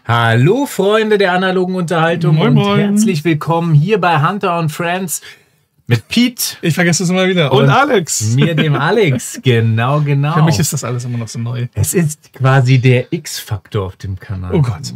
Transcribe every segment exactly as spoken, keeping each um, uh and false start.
Hallo Freunde der analogen Unterhaltung moin, und moin. herzlich willkommen hier bei Hunter und Friends mit Pete. Ich vergesse es immer wieder. Und, und Alex. Mir, dem Alex. Genau, genau. Für mich ist das alles immer noch so neu. Es ist quasi der X-Faktor auf dem Kanal. Oh Gott.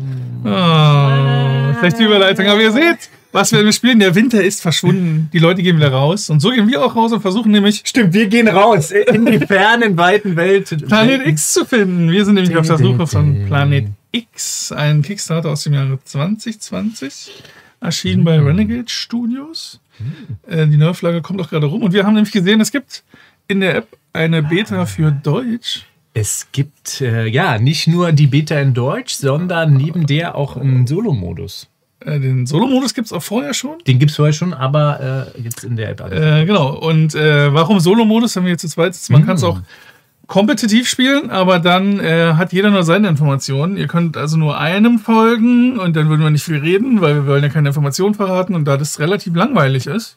Oh, schlechte Überleitung. Aber ihr seht, was wir spielen. Der Winter ist verschwunden. Die Leute gehen wieder raus. Und so gehen wir auch raus und versuchen nämlich... Stimmt, wir gehen raus in die fernen, weiten Welt. Planet X zu finden. Wir sind nämlich auf der Suche von Planet X. Ein Kickstarter aus dem Jahre zwanzig zwanzig. Erschienen bei Renegade Studios. Äh, die Neuauflage kommt auch gerade rum. Und wir haben nämlich gesehen, es gibt in der App eine Beta für Deutsch. Es gibt äh, ja nicht nur die Beta in Deutsch, sondern neben der auch einen Solo-Modus. Äh, den Solo-Modus gibt es auch vorher schon. Den gibt es vorher schon, aber äh, jetzt in der App. Äh, genau. Und äh, warum Solo-Modus? Wenn wir jetzt zu zweit sitzen, man mm. kann es auch kompetitiv spielen, aber dann äh, hat jeder nur seine Informationen. Ihr könnt also nur einem folgen und dann würden wir nicht viel reden, weil wir wollen ja keine Informationen verraten und da das relativ langweilig ist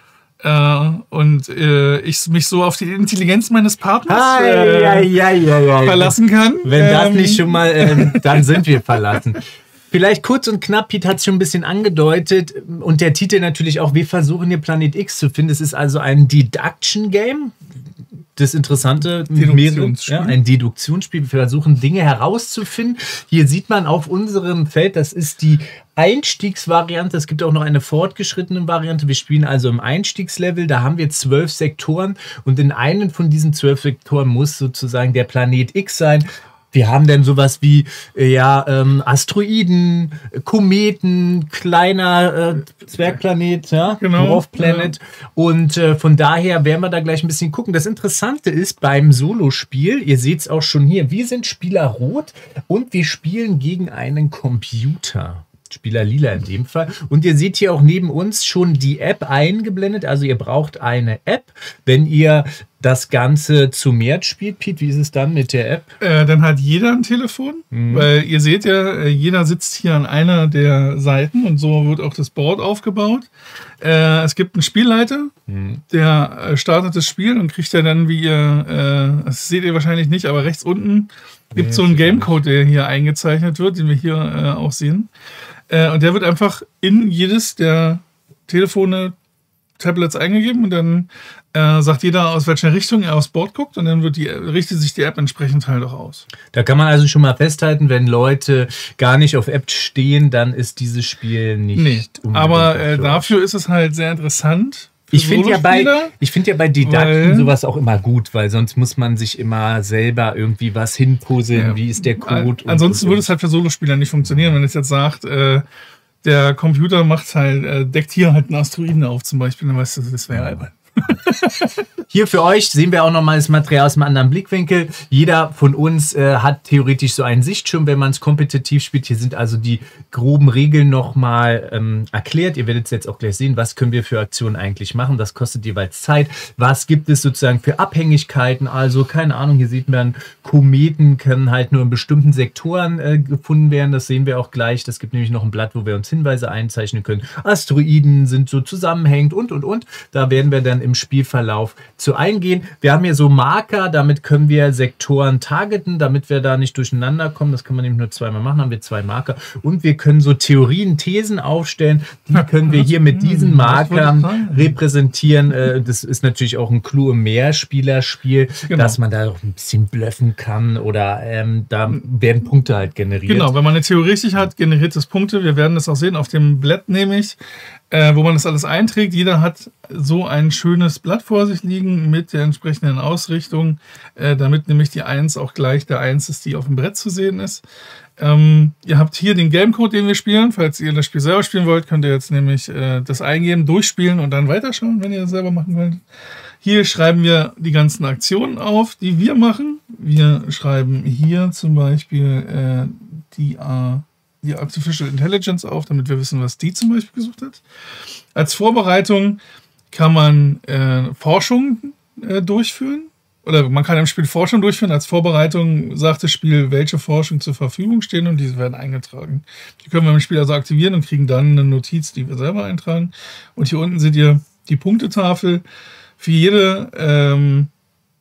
äh, und äh, ich mich so auf die Intelligenz meines Partners äh, ja, ja, ja, ja. verlassen kann. Wenn ähm, das nicht schon mal, äh, dann sind wir verlassen. Vielleicht kurz und knapp, Pete hat es schon ein bisschen angedeutet und der Titel natürlich auch, wir versuchen hier Planet X zu finden. Es ist also ein Deduction-Game. Das Interessante, Deduktionsspiel. Ja, ein Deduktionsspiel. Wir versuchen Dinge herauszufinden. Hier sieht man auf unserem Feld, das ist die Einstiegsvariante. Es gibt auch noch eine fortgeschrittene Variante. Wir spielen also im Einstiegslevel. Da haben wir zwölf Sektoren und in einem von diesen zwölf Sektoren muss sozusagen der Planet X sein. Wir haben dann sowas wie ja, ähm, Asteroiden, Kometen, kleiner äh, Zwergplanet, ja, genau, Dwarf Planet. Ja. Und äh, von daher werden wir da gleich ein bisschen gucken. Das Interessante ist beim Solospiel, ihr seht es auch schon hier, wir sind Spieler Rot und wir spielen gegen einen Computer. Spieler Lila in dem Fall. Und ihr seht hier auch neben uns schon die App eingeblendet. Also ihr braucht eine App. Wenn ihr das Ganze zu mehr spielt, Pete, wie ist es dann mit der App? Äh, dann hat jeder ein Telefon, mhm. weil ihr seht ja, jeder sitzt hier an einer der Seiten und so wird auch das Board aufgebaut. Äh, es gibt einen Spielleiter, mhm. der äh, startet das Spiel und kriegt ja dann, wie ihr, äh, das seht ihr wahrscheinlich nicht, aber rechts unten gibt es nee, so einen Gamecode, der hier eingezeichnet wird, den wir hier äh, auch sehen. Äh, und der wird einfach in jedes der Telefone, Tablets eingegeben und dann äh, sagt jeder, aus welcher Richtung er aufs Board guckt und dann wird die, richtet sich die App entsprechend halt auch aus. Da kann man also schon mal festhalten, wenn Leute gar nicht auf App stehen, dann ist dieses Spiel nicht nee, aber äh, dafür ist es halt sehr interessant. Ich finde ja, bei, ich find ja bei Deduction sowas auch immer gut, weil sonst muss man sich immer selber irgendwie was hinpuzzeln, ja. Wie ist der Code. Ansonsten würde es halt für Solospieler nicht funktionieren, wenn es jetzt sagt, äh, der Computer macht halt, äh, deckt hier halt einen Asteroiden auf zum Beispiel, dann weißt du, das wäre albern. Hier für euch sehen wir auch nochmal das Material aus einem anderen Blickwinkel. Jeder von uns äh, hat theoretisch so einen Sichtschirm, wenn man es kompetitiv spielt. Hier sind also die groben Regeln nochmal ähm, erklärt. Ihr werdet es jetzt auch gleich sehen, was können wir für Aktionen eigentlich machen. Das kostet jeweils Zeit. Was gibt es sozusagen für Abhängigkeiten? Also keine Ahnung, hier sieht man, Kometen können halt nur in bestimmten Sektoren äh, gefunden werden. Das sehen wir auch gleich. Das gibt nämlich noch ein Blatt, wo wir uns Hinweise einzeichnen können. Asteroiden sind so zusammenhängend und, und, und. Da werden wir dann im Spielverlauf zu eingehen. Wir haben hier so Marker, damit können wir Sektoren targeten, damit wir da nicht durcheinander kommen. Das kann man nämlich nur zweimal machen, haben wir zwei Marker. Und wir können so Theorien, Thesen aufstellen, die können wir hier mit diesen Markern repräsentieren. Das ist natürlich auch ein Clou im Mehrspielerspiel, genau. Dass man da auch ein bisschen bluffen kann oder ähm, da werden Punkte halt generiert. Genau, wenn man eine Theorie richtig hat, generiert es Punkte. Wir werden das auch sehen auf dem Blatt nämlich. Äh, wo man das alles einträgt. Jeder hat so ein schönes Blatt vor sich liegen mit der entsprechenden Ausrichtung, äh, damit nämlich die eins auch gleich der eins ist, die auf dem Brett zu sehen ist. Ähm, ihr habt hier den Gamecode, den wir spielen. Falls ihr das Spiel selber spielen wollt, könnt ihr jetzt nämlich äh, das eingeben, durchspielen und dann weiterschauen, wenn ihr das selber machen wollt. Hier schreiben wir die ganzen Aktionen auf, die wir machen. Wir schreiben hier zum Beispiel äh, die äh, die Artificial Intelligence auf, damit wir wissen, was die zum Beispiel gesucht hat. Als Vorbereitung kann man äh, Forschung äh, durchführen. Oder man kann im Spiel Forschung durchführen. Als Vorbereitung sagt das Spiel, welche Forschung zur Verfügung stehen und diese werden eingetragen. Die können wir im Spiel also aktivieren und kriegen dann eine Notiz, die wir selber eintragen. Und hier unten seht ihr die Punktetafel. Für jede ähm,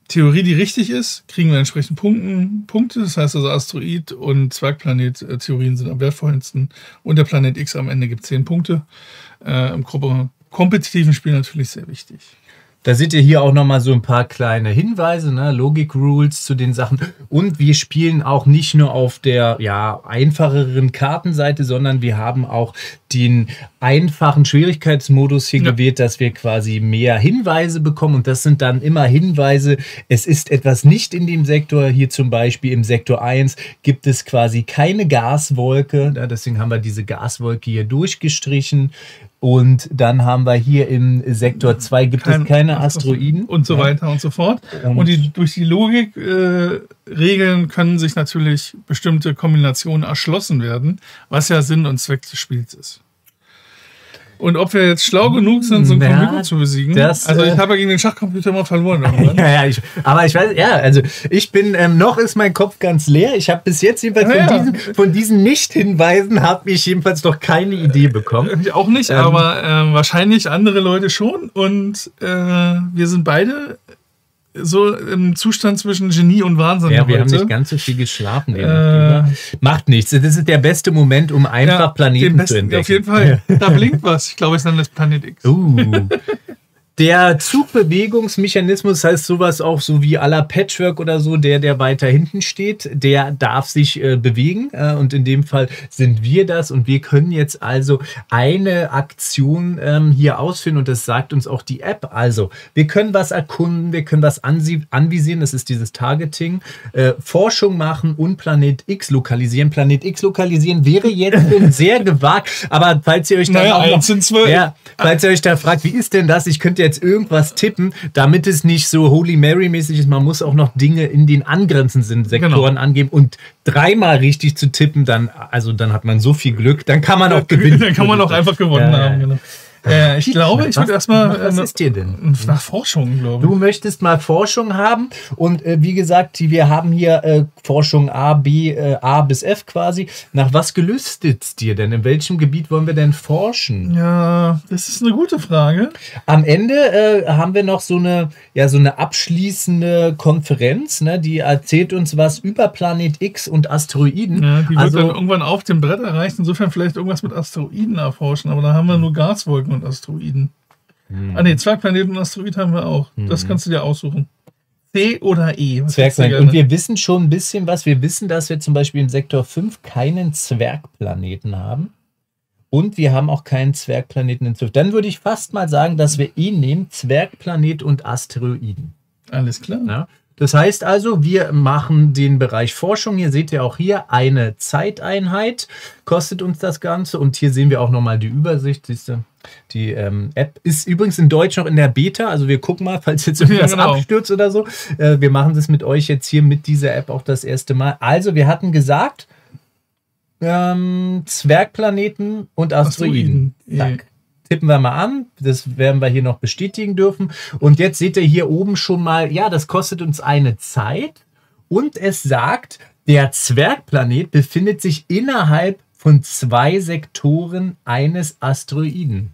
Theorie, die richtig ist, kriegen wir entsprechend Punkten, Punkte. Das heißt also, Asteroid und Zwergplanet-Theorien sind am wertvollsten. Und der Planet X am Ende gibt zehn Punkte. Äh, Im kompetitiven Spiel natürlich sehr wichtig. Da seht ihr hier auch nochmal so ein paar kleine Hinweise, ne? Logik-Rules zu den Sachen. Und wir spielen auch nicht nur auf der ja, einfacheren Kartenseite, sondern wir haben auch den einfachen Schwierigkeitsmodus hier ja. gewählt, dass wir quasi mehr Hinweise bekommen. Und das sind dann immer Hinweise, es ist etwas nicht in dem Sektor. Hier zum Beispiel im Sektor eins gibt es quasi keine Gaswolke. Ja, deswegen haben wir diese Gaswolke hier durchgestrichen. Und dann haben wir hier im Sektor zwei gibt Kein, es keine Asteroiden. Und so ja. weiter und so fort. Und, und die, durch die Logik-Regeln äh, können sich natürlich bestimmte Kombinationen erschlossen werden, was ja Sinn und Zweck des Spiels ist. Und ob wir jetzt schlau genug sind, so einen ja, Computer zu besiegen. Das, also ich äh, habe ja gegen den Schachcomputer mal verloren. ja, ja, ich, aber ich weiß, ja, also ich bin, ähm, noch ist mein Kopf ganz leer. Ich habe bis jetzt jedenfalls ja, von, ja. diesen, von diesen Nicht-Hinweisen habe ich jedenfalls noch keine Idee bekommen. Ich auch nicht, ähm, aber äh, wahrscheinlich andere Leute schon. Und äh, wir sind beide so im Zustand zwischen Genie und Wahnsinn. Ja, wir heute. haben nicht ganz so viel geschlafen. Äh, Macht nichts. Das ist der beste Moment, um einfach ja, Planeten besten, zu entdecken. Auf jeden Fall. Da blinkt was. Ich glaube, es ist dann das Planet X. Uh. Der Zugbewegungsmechanismus, heißt sowas auch so wie à la Patchwork oder so, der, der weiter hinten steht, der darf sich äh, bewegen äh, und in dem Fall sind wir das und wir können jetzt also eine Aktion ähm, hier ausführen und das sagt uns auch die App. Also wir können was erkunden, wir können was anvisieren, das ist dieses Targeting, äh, Forschung machen und Planet X lokalisieren. Planet X lokalisieren wäre jetzt sehr gewagt, aber falls ihr euch da naja, auch noch, ja, falls ihr euch da fragt, wie ist denn das? Ich könnte jetzt irgendwas tippen, damit es nicht so Holy Mary mäßig ist. Man muss auch noch Dinge in den angrenzenden Sektoren genau. angeben und dreimal richtig zu tippen, dann, also dann hat man so viel Glück, dann kann man auch gewinnen. Dann kann man auch einfach gewonnen ja, haben. Genau. Äh, ich glaube, ich würde erstmal. Was ist dir denn? Nach Forschung, glaube ich. Du möchtest mal Forschung haben und äh, wie gesagt, wir haben hier äh, Forschung A, B, äh, A bis F quasi. Nach was gelüstet es dir denn? In welchem Gebiet wollen wir denn forschen? Ja, das ist eine gute Frage. Am Ende äh, haben wir noch so eine, ja, so eine abschließende Konferenz, ne? Die erzählt uns was über Planet X und Asteroiden. Ja, die wird also, dann irgendwann auf dem Brett erreicht. Insofern vielleicht irgendwas mit Asteroiden erforschen, aber da haben wir nur Gaswolken und Asteroiden. Hm. Ah ne, Zwergplaneten und Asteroid haben wir auch. Hm. Das kannst du dir aussuchen. C oder E. Zwergplanet. Und wir wissen schon ein bisschen was. Wir wissen, dass wir zum Beispiel im Sektor fünf keinen Zwergplaneten haben. Und wir haben auch keinen Zwergplaneten in zwölf. Dann würde ich fast mal sagen, dass wir E nehmen, Zwergplanet und Asteroiden. Alles klar. Ja. Das heißt also, wir machen den Bereich Forschung. Hier seht ihr auch hier eine Zeiteinheit, kostet uns das Ganze. Und hier sehen wir auch nochmal die Übersicht. Siehst du, die ähm, App ist übrigens in Deutsch noch in der Beta. Also wir gucken mal, falls jetzt irgendwas ja, genau. abstürzt oder so. Äh, wir machen das mit euch jetzt hier mit dieser App auch das erste Mal. Also wir hatten gesagt, ähm, Zwergplaneten und Asteroiden. Asteroiden. Tippen wir mal an, das werden wir hier noch bestätigen dürfen. Und jetzt seht ihr hier oben schon mal, ja, das kostet uns eine Zeit. Und es sagt, der Zwergplanet befindet sich innerhalb von zwei Sektoren eines Asteroiden.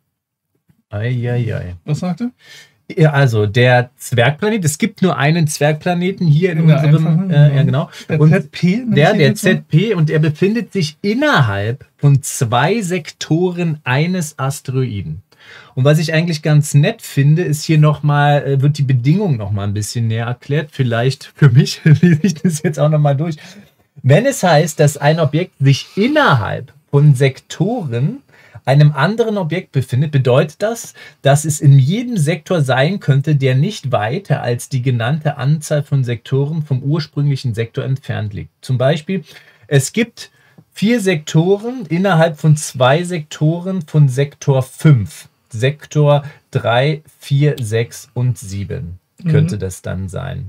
Eieiei. Was sagt er? Ja, also der Zwergplanet, es gibt nur einen Zwergplaneten hier in, in unserem, äh, ja genau. Der und Z P? Der, der Z P und er befindet sich innerhalb von zwei Sektoren eines Asteroiden. Und was ich eigentlich ganz nett finde, ist hier nochmal, äh, wird die Bedingung nochmal ein bisschen näher erklärt. Vielleicht für mich lese ich das jetzt auch nochmal durch. Wenn es heißt, dass ein Objekt sich innerhalb von Sektoren einem anderen Objekt befindet, bedeutet das, dass es in jedem Sektor sein könnte, der nicht weiter als die genannte Anzahl von Sektoren vom ursprünglichen Sektor entfernt liegt. Zum Beispiel, es gibt vier Sektoren innerhalb von zwei Sektoren von Sektor fünf. Sektor drei, vier, sechs und sieben könnte mhm. das dann sein.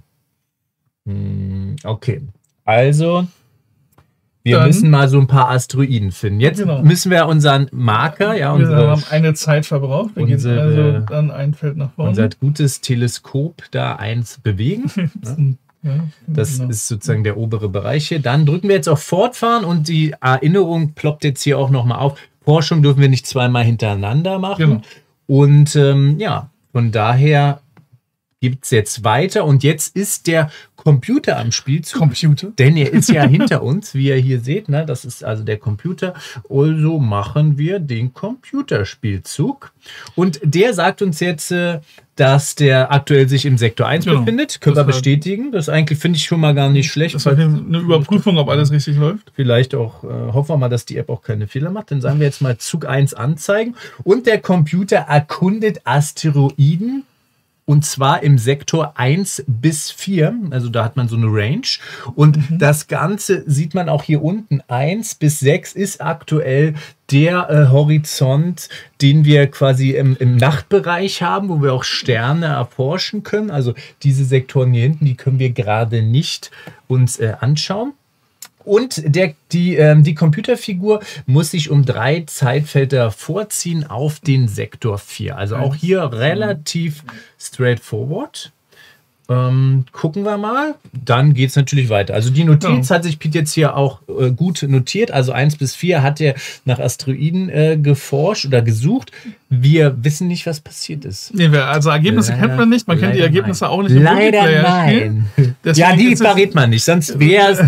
Okay, also wir dann müssen mal so ein paar Asteroiden finden. Jetzt genau. müssen wir unseren Marker, ja, unsere, wir haben eine Zeit verbraucht. Wir unsere, gehen also dann ein Feld nach vorne. Unser gutes Teleskop da eins bewegen. ja, das genau. ist sozusagen der obere Bereich hier. Dann drücken wir jetzt auf Fortfahren und die Erinnerung ploppt jetzt hier auch nochmal auf. Forschung dürfen wir nicht zweimal hintereinander machen. Genau. Und ähm, ja, von daher geht es jetzt weiter und jetzt ist der Computer am Spielzug. Computer. Denn er ist ja hinter uns, wie ihr hier seht. Ne? Das ist also der Computer. Also machen wir den Computerspielzug. Und der sagt uns jetzt, dass der aktuell sich im Sektor eins genau. befindet. Können das wir bestätigen. Das eigentlich finde ich schon mal gar nicht schlecht. Das ist eine Überprüfung, ob alles richtig läuft. Vielleicht auch, äh, hoffen wir mal, dass die App auch keine Fehler macht. Dann sagen wir jetzt mal Zug eins anzeigen. Und der Computer erkundet Asteroiden. Und zwar im Sektor eins bis vier, also da hat man so eine Range. Und mhm. das Ganze sieht man auch hier unten. eins bis sechs ist aktuell der äh, Horizont, den wir quasi im, im Nachtbereich haben, wo wir auch Sterne erforschen können. Also diese Sektoren hier hinten, die können wir gerade nicht uns äh, anschauen. Und der, die, ähm, die Computerfigur muss sich um drei Zeitfelder vorziehen auf den Sektor vier. Also auch hier relativ straightforward. Ähm, gucken wir mal. Dann geht es natürlich weiter. Also die Notiz ja. hat sich Pete jetzt hier auch äh, gut notiert. Also eins bis vier hat er nach Asteroiden äh, geforscht oder gesucht. Wir wissen nicht, was passiert ist. Nee, also Ergebnisse leider, kennt man nicht. Man kennt die Ergebnisse nein. auch nicht. Im leider nein. Ja, die verrät man nicht. Sonst wäre es...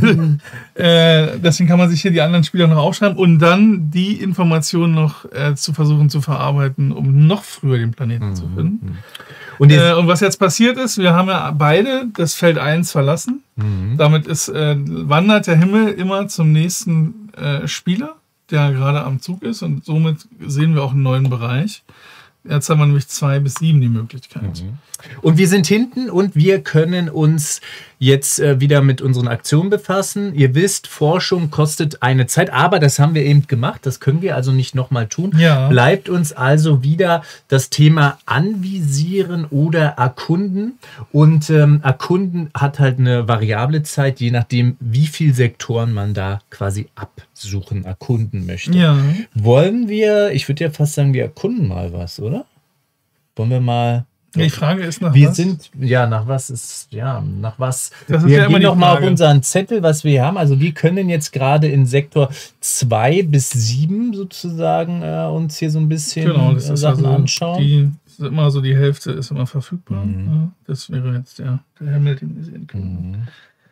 äh, deswegen kann man sich hier die anderen Spieler noch aufschreiben und dann die Informationen noch äh, zu versuchen zu verarbeiten, um noch früher den Planeten mhm. zu finden. Und, äh, und was jetzt passiert ist, wir haben ja beide das Feld eins verlassen. Mhm. Damit ist, äh, wandert der Himmel immer zum nächsten äh, Spieler, der gerade am Zug ist. Und somit sehen wir auch einen neuen Bereich. Jetzt haben wir nämlich zwei bis sieben die Möglichkeit. Mhm. Und wir sind hinten und wir können uns jetzt äh, wieder mit unseren Aktionen befassen. Ihr wisst, Forschung kostet eine Zeit, aber das haben wir eben gemacht. Das können wir also nicht nochmal tun. Ja. Bleibt uns also wieder das Thema anvisieren oder erkunden. Und ähm, erkunden hat halt eine variable Zeit, je nachdem, wie viele Sektoren man da quasi absuchen, erkunden möchte. Ja. Wollen wir, ich würde ja fast sagen, wir erkunden mal was, oder? Wollen wir mal... Die Frage ist nach wir was? Wir sind, ja, nach was ist, ja, nach was. Das ist wir ja immer gehen die noch mal auf Frage. unseren Zettel, was wir hier haben. Also wir können jetzt gerade in Sektor zwei bis sieben sozusagen äh, uns hier so ein bisschen genau, das äh, ist Sachen also anschauen. Die, ist immer so die Hälfte ist immer verfügbar. Mhm. Ja, das wäre jetzt der, der Himmel, den wir sehen können.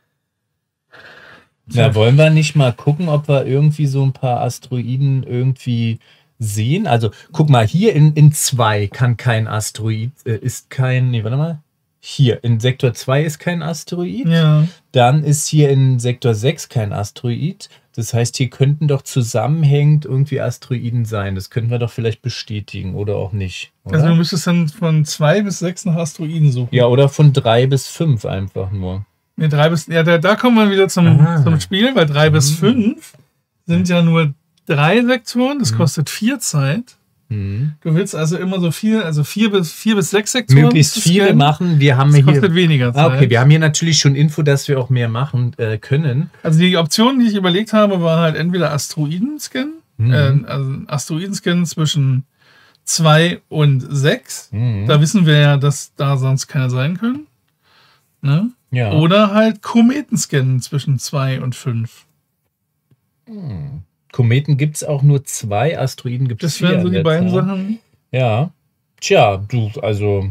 Mhm. Ja, wollen wir nicht mal gucken, ob wir irgendwie so ein paar Asteroiden irgendwie sehen? Also guck mal, hier in, in zwei kann kein Asteroid, äh, ist kein, nee, warte mal, hier in Sektor zwei ist kein Asteroid, ja. Dann ist hier in Sektor sechs kein Asteroid, das heißt, hier könnten doch zusammenhängend irgendwie Asteroiden sein, das könnten wir doch vielleicht bestätigen oder auch nicht. Oder? Also du müsstest dann von zwei bis sechs nach Asteroiden suchen. Ja, oder von drei bis fünf einfach nur. Nee, drei bis, ja, da, da kommen wir wieder zum, zum Spiel, weil drei mhm. bis fünf sind ja nur drei Sektoren, das mhm. kostet vier Zeit. Mhm. Du willst also immer so viel, also vier bis, vier bis sechs Sektoren. Möglichst viele scannen. machen. Wir haben das hier kostet weniger Zeit. Ah, okay, wir haben hier natürlich schon Info, dass wir auch mehr machen äh, können. Also die Option, die ich überlegt habe, war halt entweder Asteroiden-Scan, mhm. äh, also Asteroiden-Scan zwischen zwei und sechs. Mhm. Da wissen wir ja, dass da sonst keine sein können. Ne? Ja. Oder halt Kometen-Scan zwischen zwei und fünf. Mhm. Kometen gibt es auch nur zwei, Asteroiden gibt es vier. Das wären so die beiden Zahl. Sachen. Ja. Tja, du, also.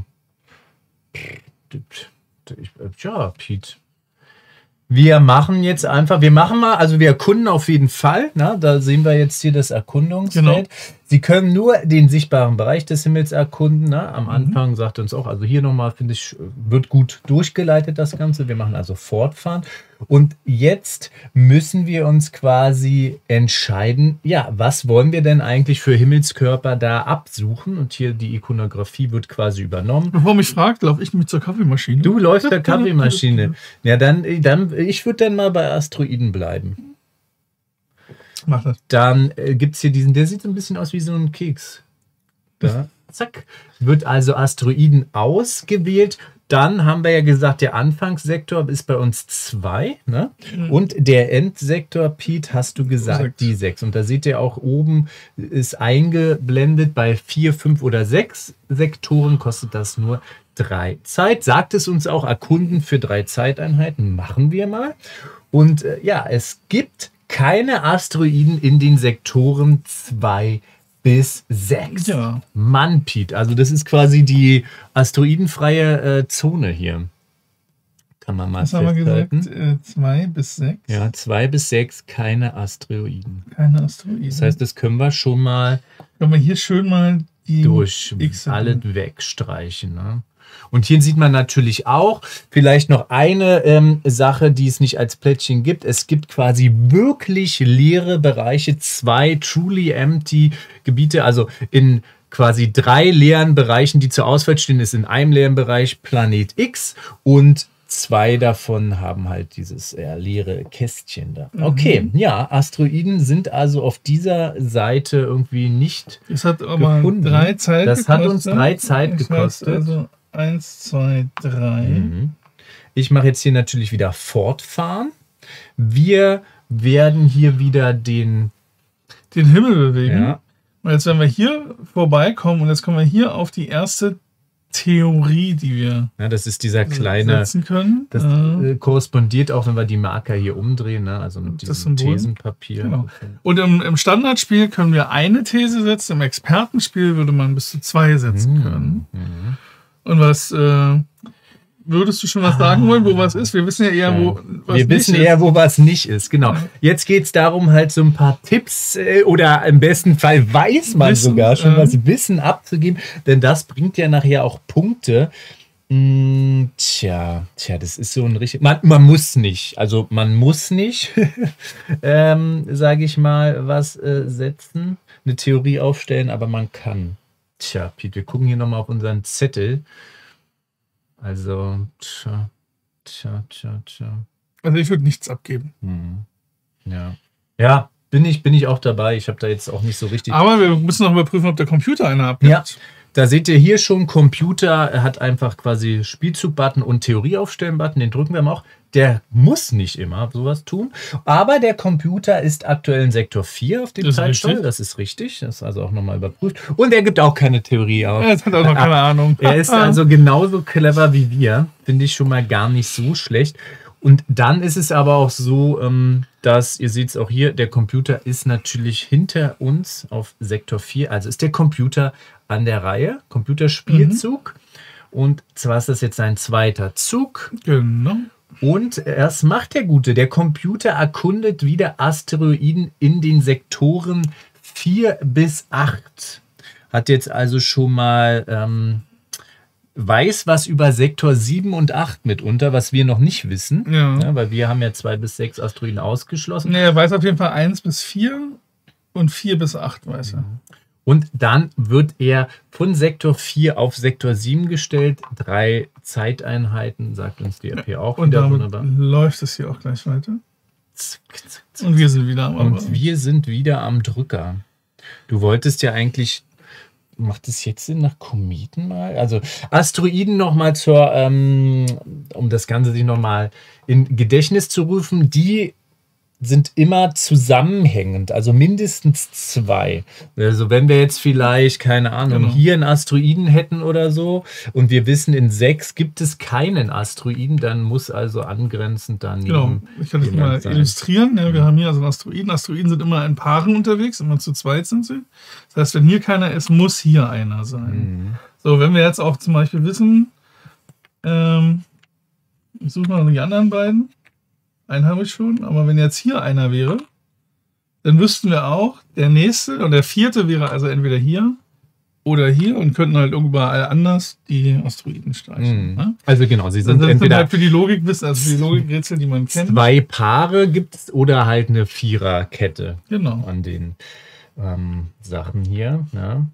Tja, Pete. Wir machen jetzt einfach, wir machen mal, also wir erkunden auf jeden Fall. Na, da sehen wir jetzt hier das Erkundungsfeld. Genau. Sie können nur den sichtbaren Bereich des Himmels erkunden. Na? Am Anfang mhm. sagt uns auch, also hier nochmal, finde ich, wird gut durchgeleitet das Ganze. Wir machen also fortfahren. Und jetzt müssen wir uns quasi entscheiden, ja, was wollen wir denn eigentlich für Himmelskörper da absuchen? Und hier die Ikonografie wird quasi übernommen. Bevor mich fragt, laufe ich mit zur Kaffeemaschine. Du läufst zur Kaffeemaschine. Ja, dann, dann ich würde dann mal bei Asteroiden bleiben. Mach das. Dann äh, gibt es hier diesen, der sieht ein bisschen aus wie so ein Keks. Da, zack. Wird also Asteroiden ausgewählt. Dann haben wir ja gesagt, der Anfangssektor ist bei uns zwei. Ne? Mhm. Und der Endsektor, Pete, hast du gesagt, sechs. Die sechs. Und da seht ihr auch oben, ist eingeblendet, bei vier, fünf oder sechs Sektoren kostet das nur drei Zeit. Sagt es uns auch, erkunden für drei Zeiteinheiten. Machen wir mal. Und äh, ja, es gibt keine Asteroiden in den Sektoren zwei bis sechs. Ja. Mann, Piet, also das ist quasi die asteroidenfreie äh, Zone hier. Kann man mal Was haben wir festhalten. gesagt? Äh, zwei bis sechs? Ja, zwei bis sechs, keine Asteroiden. Keine Asteroiden. Das heißt, das können wir schon mal Können wir hier schön mal die durch X alles wegstreichen. Ne? Und hier sieht man natürlich auch vielleicht noch eine ähm, Sache, die es nicht als Plättchen gibt. Es gibt quasi wirklich leere Bereiche, zwei truly empty Gebiete, also in quasi drei leeren Bereichen, die zur Auswahl stehen, ist in einem leeren Bereich Planet X und zwei davon haben halt dieses eher leere Kästchen da. Okay, mhm. ja, Asteroiden sind also auf dieser Seite irgendwie nicht Das hat aber gefunden. drei Zeit Das gekostet. hat uns drei Zeit Das gekostet. heißt also eins, zwei, drei. Mhm. Ich mache jetzt hier natürlich wieder fortfahren. Wir werden hier wieder den, den Himmel bewegen. Ja. Und jetzt werden wir hier vorbeikommen und jetzt kommen wir hier auf die erste Theorie, die wir ja, das ist dieser kleine, setzen können. das äh, äh, korrespondiert auch, wenn wir die Marker hier umdrehen, ne? Also mit Das diesem Symbol. Thesenpapier. Genau. Und im, im Standardspiel können wir eine These setzen, im Expertenspiel würde man bis zu zwei setzen Mhm. können. Mhm. Und was äh, würdest du schon was sagen wollen, wo was ist? Wir wissen ja eher, Ja. wo was Wir wissen nicht eher, ist. wo was nicht ist. Genau. Jetzt geht es darum, halt so ein paar Tipps äh, oder im besten Fall weiß man Wissen, sogar schon äh. was Wissen abzugeben, denn das bringt ja nachher auch Punkte. Mm, tja, tja, das ist so ein richtig. Man, man muss nicht, also man muss nicht, ähm, sage ich mal, was äh, setzen, eine Theorie aufstellen, aber man kann. Tja, Piet, wir gucken hier nochmal auf unseren Zettel. Also, tja, tja, tja, tja. Also ich würde nichts abgeben. Hm. Ja. Ja, bin ich, bin ich auch dabei. Ich habe da jetzt auch nicht so richtig. Aber wir müssen noch überprüfen, ob der Computer eine abgibt. Ja. Da seht ihr hier schon, Computer hat einfach quasi Spielzug-Button und Theorie aufstellen-Button. Den drücken wir mal auch. Der muss nicht immer sowas tun. Aber der Computer ist aktuell in Sektor vier auf dem Das ist Zeitsteuer. richtig. Das ist richtig. Das ist also auch nochmal überprüft. Und er gibt auch keine Theorie auf. Er hat auch noch keine Ahnung. Er ist also genauso clever wie wir. Finde ich schon mal gar nicht so schlecht. Und dann ist es aber auch so, ähm, dass, ihr seht es auch hier, der Computer ist natürlich hinter uns auf Sektor vier. Also ist der Computer an der Reihe. Computerspielzug. Mhm. Und zwar ist das jetzt sein zweiter Zug. Genau. Und erst macht der Gute. Der Computer erkundet wieder Asteroiden in den Sektoren vier bis acht. Hat jetzt also schon mal, ähm, weiß was über Sektor sieben und acht mitunter, was wir noch nicht wissen. Ja. Ja, weil wir haben ja zwei bis sechs Asteroiden ausgeschlossen. Nee, er weiß auf jeden Fall eins bis vier und vier bis acht weiß er. Und dann wird er von Sektor vier auf Sektor sieben gestellt. Drei Zeiteinheiten, sagt uns die R P auch Und wieder. damit Wunderbar. läuft es hier auch gleich weiter. Zack, zack, zack. Und wir sind wieder am Und Apparat. wir sind wieder am Drücker. Du wolltest ja eigentlich, macht es jetzt Sinn nach Kometen mal? Also Asteroiden nochmal zur, ähm, um das Ganze sich nochmal in Gedächtnis zu rufen, die sind immer zusammenhängend, also mindestens zwei. Also wenn wir jetzt vielleicht, keine Ahnung, Genau. hier einen Asteroiden hätten oder so und wir wissen, in sechs gibt es keinen Asteroiden, dann muss also angrenzend daneben Genau, ich kann das jemand mal sein. illustrieren. Ja, wir haben hier also einen Asteroiden. Asteroiden sind immer in Paaren unterwegs, immer zu zweit sind sie. Das heißt, wenn hier keiner ist, muss hier einer sein. Mhm. So, wenn wir jetzt auch zum Beispiel wissen, ähm, ich suche mal die anderen beiden. Einen habe ich schon, aber wenn jetzt hier einer wäre, dann wüssten wir auch, der nächste und der vierte wäre also entweder hier oder hier und könnten halt überall anders die Asteroiden streichen. Mhm. Ne? Also genau, sie Das sind sind entweder halt für die Logik wissen, also für die Logikrätsel, die man kennt. zwei Paare gibt es oder halt eine Viererkette Genau. an den ähm, Sachen hier. Ja.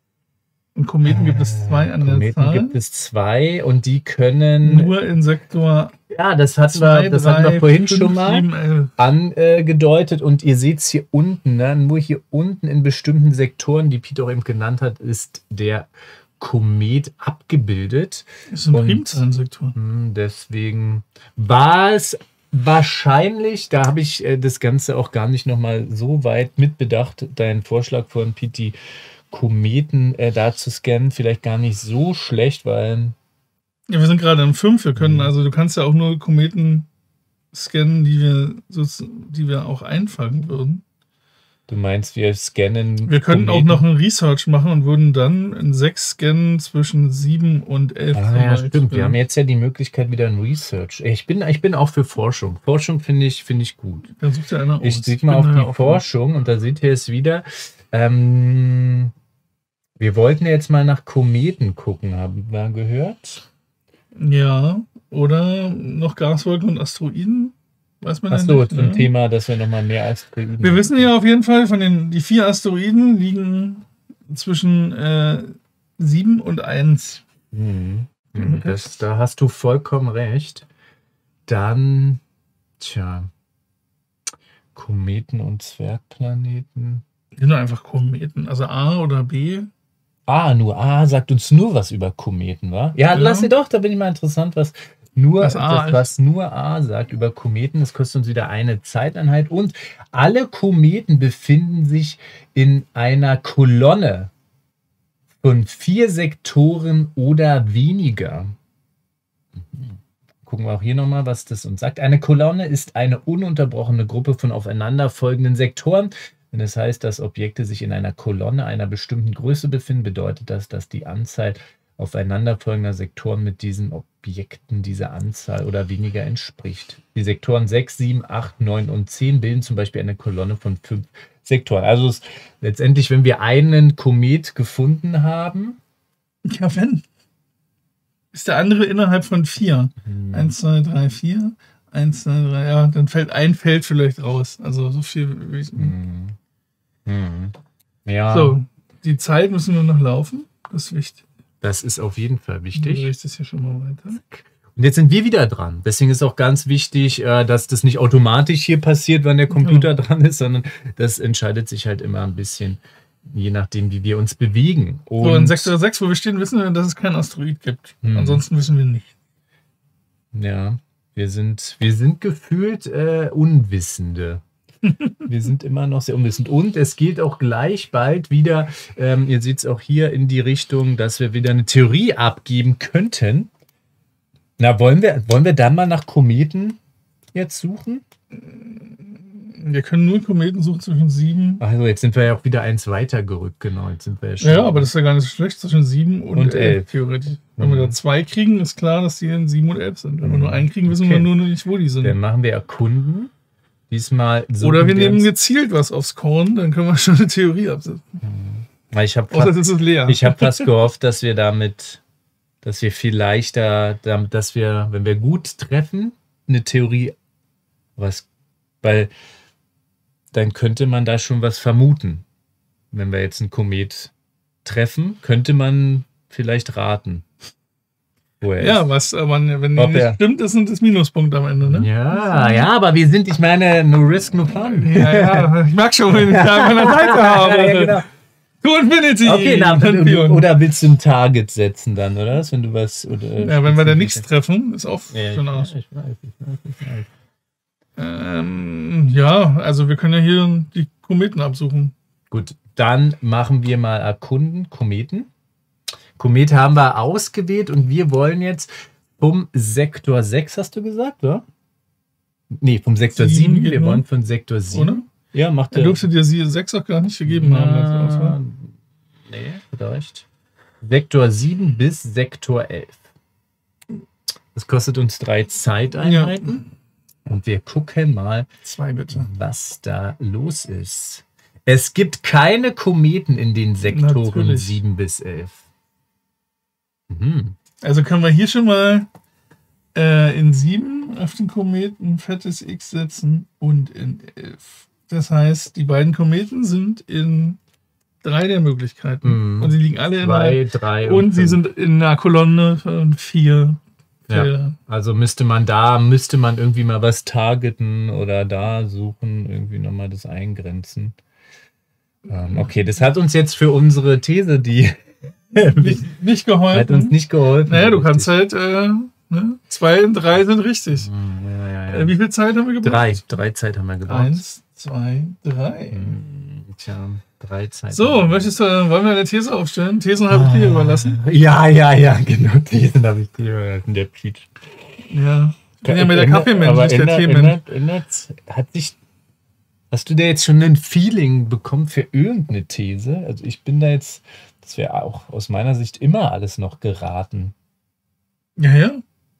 Und Kometen gibt es zwei an der Kometen Zahl. gibt es zwei und die können, Nur in Sektor ja, das hatten zwei, wir, das hatten wir drei, vorhin fünf, schon mal sieben, elf. angedeutet und ihr seht es hier unten, ne? Nur hier unten in bestimmten Sektoren, die Peter auch eben genannt hat, ist der Komet abgebildet. Das ist ein Und- Primzahlensektor. Hm, Deswegen war es wahrscheinlich, da habe ich äh, das Ganze auch gar nicht nochmal so weit mitbedacht, dein Vorschlag von Pete, die Kometen äh, da zu scannen, vielleicht gar nicht so schlecht, weil Ja, wir sind gerade im fünf. Wir können, Mhm. also du kannst ja auch nur Kometen scannen, die wir, so, die wir auch einfangen würden. Du meinst, wir scannen... Wir könnten Kometen. auch noch ein Research machen und würden dann in sechs scannen zwischen sieben und elf. Ah, ja, stimmt. Wir haben jetzt ja die Möglichkeit wieder ein Research. Ich bin, ich bin auch für Forschung. Forschung finde ich, finde ich gut. Dann sucht ja einer aus. Ich klicke mal auf die Forschung und da seht ihr es wieder. Ähm, wir wollten jetzt mal nach Kometen gucken, haben wir gehört? Ja, oder noch Gaswolken und Asteroiden. Weiß man Achso, nicht, zum ne? Thema, dass wir nochmal mehr Asteroiden... Wir wissen ja auf jeden Fall, von den die vier Asteroiden liegen zwischen äh, sieben und eins. Mhm. Das, da hast du vollkommen recht. Dann, tja, Kometen und Zwergplaneten. Die sind einfach Kometen, also A oder B. Ah, nur A sagt uns nur was über Kometen, wa? Ja, Ja. lass sie doch, da bin ich mal interessant, was nur, Was A das, ist. was nur A sagt über Kometen. Das kostet uns wieder eine Zeiteinheit. Und alle Kometen befinden sich in einer Kolonne von vier Sektoren oder weniger. Gucken wir auch hier nochmal, was das uns sagt. Eine Kolonne ist eine ununterbrochene Gruppe von aufeinanderfolgenden Sektoren. Wenn es heißt, dass Objekte sich in einer Kolonne einer bestimmten Größe befinden, bedeutet das, dass die Anzahl aufeinanderfolgender Sektoren mit diesen Objekten dieser Anzahl oder weniger entspricht. Die Sektoren sechs, sieben, acht, neun und zehn bilden zum Beispiel eine Kolonne von fünf Sektoren. Also es, letztendlich, wenn wir einen Komet gefunden haben... Ja, wenn. Ist der andere innerhalb von vier. Hm. Eins, zwei, drei, vier. Eins, zwei, drei, ja, dann fällt ein Feld vielleicht raus. Also so viel. Wie ich, Hm. Hm. Ja, So, die Zeit müssen wir noch laufen. Das ist wichtig. das ist auf jeden Fall Ich wichtig. richte das hier schon mal weiter. Und jetzt sind wir wieder dran. Deswegen ist auch ganz wichtig, äh, dass das nicht automatisch hier passiert, wann der Computer dran ist, sondern das entscheidet sich halt immer ein bisschen, je nachdem, wie wir uns bewegen. Und So, in Sektor sechs, wo wir stehen, wissen wir, dass es keinen Asteroid gibt. Hm. Ansonsten wissen wir nicht. ja, wir sind, wir sind gefühlt äh, Unwissende. Wir sind immer noch sehr unwissend. Und es geht auch gleich bald wieder, ähm, ihr seht es auch hier, in die Richtung, dass wir wieder eine Theorie abgeben könnten. Na, wollen wir, wollen wir dann mal nach Kometen jetzt suchen? Wir können nur Kometen suchen zwischen sieben. Also jetzt sind wir ja auch wieder eins weiter gerückt, genau. Jetzt sind wir ja schon. Ja, aber das ist ja gar nicht so schlecht, zwischen sieben und, Und elf, elf. theoretisch. Wenn wir Mhm. da zwei kriegen, ist klar, dass die in sieben und elf sind. Wenn wir Mhm. nur einen kriegen, wissen Okay. wir nur nicht, wo die sind. Dann machen wir Erkunden. Diesmal suchen Oder wir nehmen uns- gezielt was aufs Korn, dann können wir schon eine Theorie absetzen. Weil ich habe Außer fast, es ist leer. ich hab fast gehofft, dass wir damit, dass wir viel leichter, damit, dass wir, wenn wir gut treffen, eine Theorie, was, weil dann könnte man da schon was vermuten. Wenn wir jetzt einen Komet treffen, könnte man vielleicht raten, wo er ja, ist. was, aber wenn Ob nicht er- stimmt, ist das Minuspunkt am Ende, ne? Ja, ja, aber wir sind, ich meine, no risk, no fun. Ja, ja, ich mag schon, wenn ich da an meiner Seite habe. Ja, genau. To Infinity! Okay, na, Champion. oder willst du ein Target setzen dann, oder? Wenn du was. Oder, Ja, wenn wir da nichts treffen, ist auch Ja, schon ich aus. weiß, ich weiß, ich weiß, ich weiß. Ähm, ja, also wir können ja hier die Kometen absuchen. Gut, dann machen wir mal Erkunden, Kometen. Komet haben wir ausgewählt und wir wollen jetzt vom Sektor sechs, hast du gesagt, oder? Nee, vom Sektor Sieben sieben. geht Wir nur. wollen von Sektor sieben. Oder? Ja, macht Er dürfte dir sie sechs auch gar nicht gegeben haben. als Auswahl. Nee, vielleicht. Sektor sieben bis Sektor elf. Das kostet uns drei Zeiteinheiten. Und wir gucken mal, Zwei bitte. was da los ist. Es gibt keine Kometen in den Sektoren Natürlich. sieben bis elf. Mhm. Also können wir hier schon mal äh, in sieben auf den Kometen ein fettes X setzen und in elf. Das heißt, die beiden Kometen sind in drei der Möglichkeiten. Mhm. Und sie liegen alle in Zwei, einer. drei Und sie fünf. sind in einer Kolonne von vier. Ja. Felder. Also müsste man da, müsste man irgendwie mal was targeten oder da suchen, irgendwie nochmal das eingrenzen. Ähm, okay, das hat uns jetzt für unsere These, die Nicht, nicht geholfen. hat uns nicht geholfen. Naja, du kannst halt, äh, ne? Zwei und drei sind richtig. Hm, Ja, ja, Äh, ja. wie viel Zeit haben wir gebraucht? Drei, drei Zeit haben wir gebraucht. Eins, zwei, drei. Hm, Tja, drei Zeit. So, möchtest du, wollen wir eine These aufstellen? Thesen habe ich dir überlassen. Ja, ja, ja, genau, Thesen habe ich dir überlassen, der Peach. Ja. Ich bin ja mit der Kaffeemensch, Aber nicht der ändert, Teemensch. ändert, ändert, hat sich Hast du da jetzt schon ein Feeling bekommen für irgendeine These? Also ich bin da jetzt, das wäre auch aus meiner Sicht immer alles noch geraten. Ja, ja.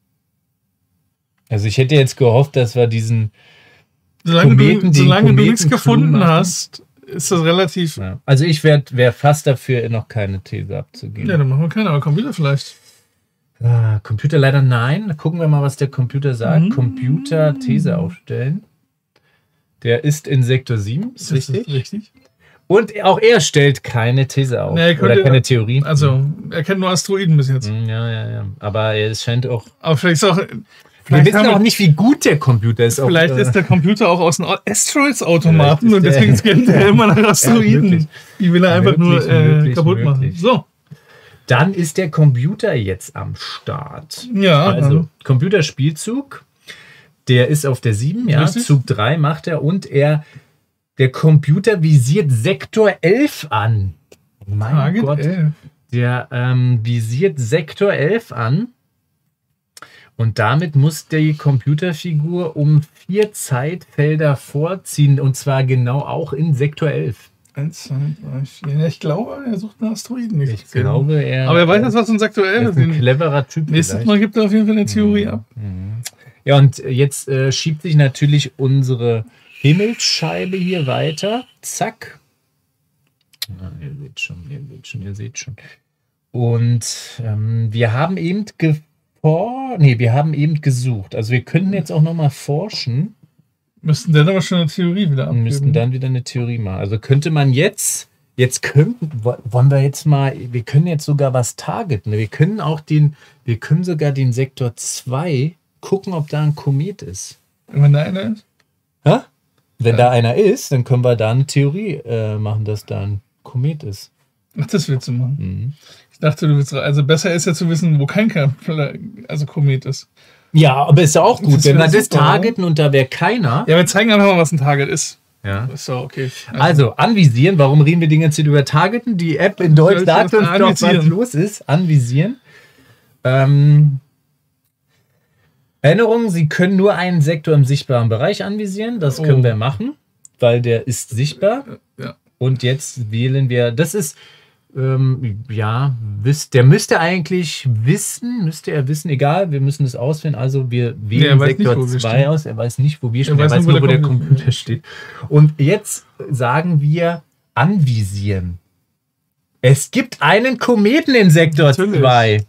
Also ich hätte jetzt gehofft, dass wir diesen Solange Kometen, du, den solange du Kometen nichts gefunden machen. hast, ist das relativ... Ja, Ja. Also ich wäre wär fast dafür, noch keine These abzugeben. dann machen wir keine, aber Computer vielleicht. Ah, Computer leider nein. Gucken wir mal, was der Computer sagt. Mhm. Computer, These aufstellen. Der ist in Sektor sieben, ist Ist das richtig. richtig? Und auch er stellt keine These auf. Nee, er könnte- oder keine Theorie. Also, er kennt nur Asteroiden bis jetzt. Hm, Ja, ja, ja. Aber es scheint auch. Aber vielleicht ist auch... Wir Vielleicht, wissen haben auch wir, nicht, wie gut der Computer ist. vielleicht auch, äh, ist der Computer auch aus einem Asteroids-Automaten Vielleicht und ist deswegen der- scannt er immer nach möglich. Asteroiden. Die will er einfach Möglich, nur äh, möglich, kaputt machen. möglich. So, Dann ist der Computer jetzt am Start. ja. Also, dann- Computerspielzug. Der ist auf der sieben, ja. Richtig. Zug drei macht er und er, der Computer visiert Sektor elf an. Mein Target Gott. elf. Der ähm, visiert Sektor elf an. Und damit muss die Computerfigur um vier Zeitfelder vorziehen. Und zwar genau auch in Sektor elf. Eins, zwei, drei, vier. Ja, ich glaube, er sucht nach Asteroiden. Nicht. Ich glaube, er, Aber er weiß jetzt, was uns aktuell er ist. ist ein cleverer Typ. Nächstes vielleicht. Mal gibt er auf jeden Fall eine Theorie ab. Ja, und jetzt äh, schiebt sich natürlich unsere Himmelsscheibe hier weiter. Zack. Ja, ihr seht schon, ihr seht schon, ihr seht schon. Und ähm, wir haben eben gefor nee, wir haben eben gesucht. Also wir könnten jetzt auch nochmal forschen Müssten dann aber schon eine Theorie wieder und abgeben. müssten dann wieder eine Theorie machen. Also könnte man jetzt, jetzt könnten, wo- wollen wir jetzt mal, wir können jetzt sogar was targeten. Wir können auch den, wir können sogar den Sektor zwei gucken, ob da ein Komet ist. Wenn da einer ist? Hä? Wenn da einer ist, dann können wir da eine Theorie äh, machen, dass da ein Komet ist. Ach, das willst du machen. Mhm. Ich dachte, du willst. Also besser ist ja zu wissen, wo kein Kam- also Komet ist. Ja, aber ist ja auch gut, Das wenn wär wir das super, targeten und da wäre keiner. Ja, wir zeigen einfach mal, was ein Target ist. Ja. Ist doch okay. Also, anvisieren. Warum reden wir die ganze Zeit über Targeten? Die App in Deutsch Soll ich sagt das uns doch, was anvisieren? los ist. Anvisieren. Ähm, Erinnerung, Sie können nur einen Sektor im sichtbaren Bereich anvisieren. Das können Oh. wir machen, weil der ist sichtbar. Ja. Und jetzt wählen wir, das ist, ähm, ja, wisst, der müsste eigentlich wissen, müsste er wissen, egal, wir müssen es auswählen. Also wir Nee, er wählen weiß Sektor nicht, wo wir zwei stehen. aus. Er weiß nicht, wo wir stehen, er weiß weiß nur, nur, wo wo der der Computer Computer steht. Und jetzt sagen wir anvisieren. Es gibt einen Kometen in Sektor Natürlich. zwei.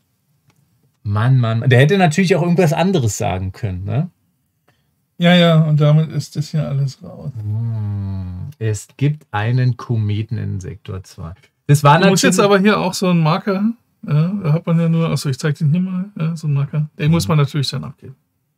Mann, Mann. Der hätte natürlich auch irgendwas anderes sagen können, ne? ja, ja, und damit ist das hier alles raus. Es gibt einen Kometen in Sektor zwei. Das war Du musst natürlich. jetzt aber hier auch so einen Marker, ja, da hat man ja nur, achso, ich zeig den hier mal, ja, so einen Marker. Den muss man natürlich dann abgeben.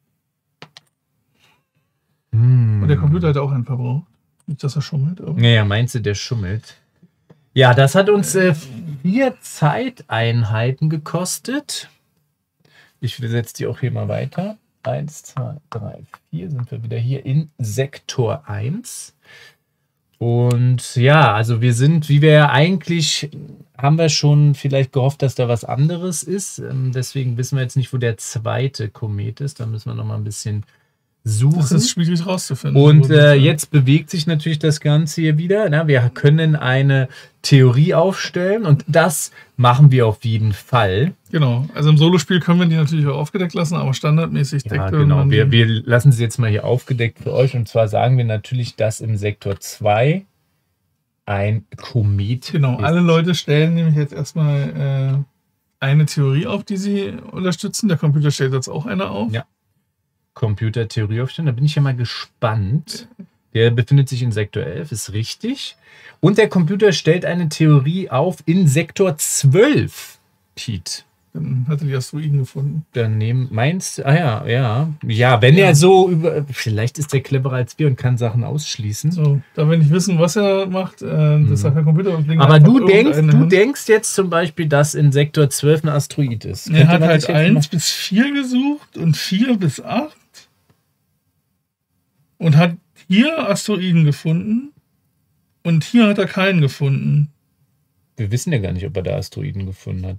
Hm. Und der Computer hat auch einen verbraucht. Nicht, dass er schummelt, aber. Naja, meinst du, der schummelt? Ja, das hat uns äh, vier Zeiteinheiten gekostet. Ich setze die auch hier mal weiter. Eins, zwei, drei, vier sind wir wieder hier in Sektor eins. Und ja, also wir sind, wie wir ja eigentlich, haben wir schon vielleicht gehofft, dass da was anderes ist. Ähm, Deswegen wissen wir jetzt nicht, wo der zweite Komet ist. Da müssen wir noch mal ein bisschen suchen. Das ist schwierig rauszufinden. Und Wo äh, das- jetzt bewegt sich natürlich das Ganze hier wieder. Na, wir können eine Theorie aufstellen und das machen wir auf jeden Fall. Genau, also im Solospiel können wir die natürlich auch aufgedeckt lassen, aber standardmäßig Ja, deckt genau. man Wir, die. wir lassen sie jetzt mal hier aufgedeckt für euch. Und zwar sagen wir natürlich, dass im Sektor zwei ein Komet Genau, ist. alle Leute stellen nämlich jetzt erstmal äh, eine Theorie auf, die sie unterstützen. Der Computer stellt jetzt auch eine auf. Ja. Computertheorie aufstellen. Da bin ich ja mal gespannt. Der befindet sich in Sektor elf, ist richtig. Und der Computer stellt eine Theorie auf in Sektor zwölf. Pete. Dann hat er die Asteroiden gefunden. Dann nehmen, meinst du, ah ja, ja. Ja, wenn Ja. er so über, vielleicht ist er cleverer als wir und kann Sachen ausschließen. So, da wir nicht wissen, was er macht, äh, das sagt der Computer. Und legen Aber einfach du denkst, irgendeine du hin. denkst jetzt zum Beispiel, dass in Sektor zwölf ein Asteroid ist. Er Könnte hat man halt das jetzt eins mal- bis vier gesucht und vier bis acht und hat hier Asteroiden gefunden und hier hat er keinen gefunden. Wir wissen ja gar nicht, ob er da Asteroiden gefunden hat.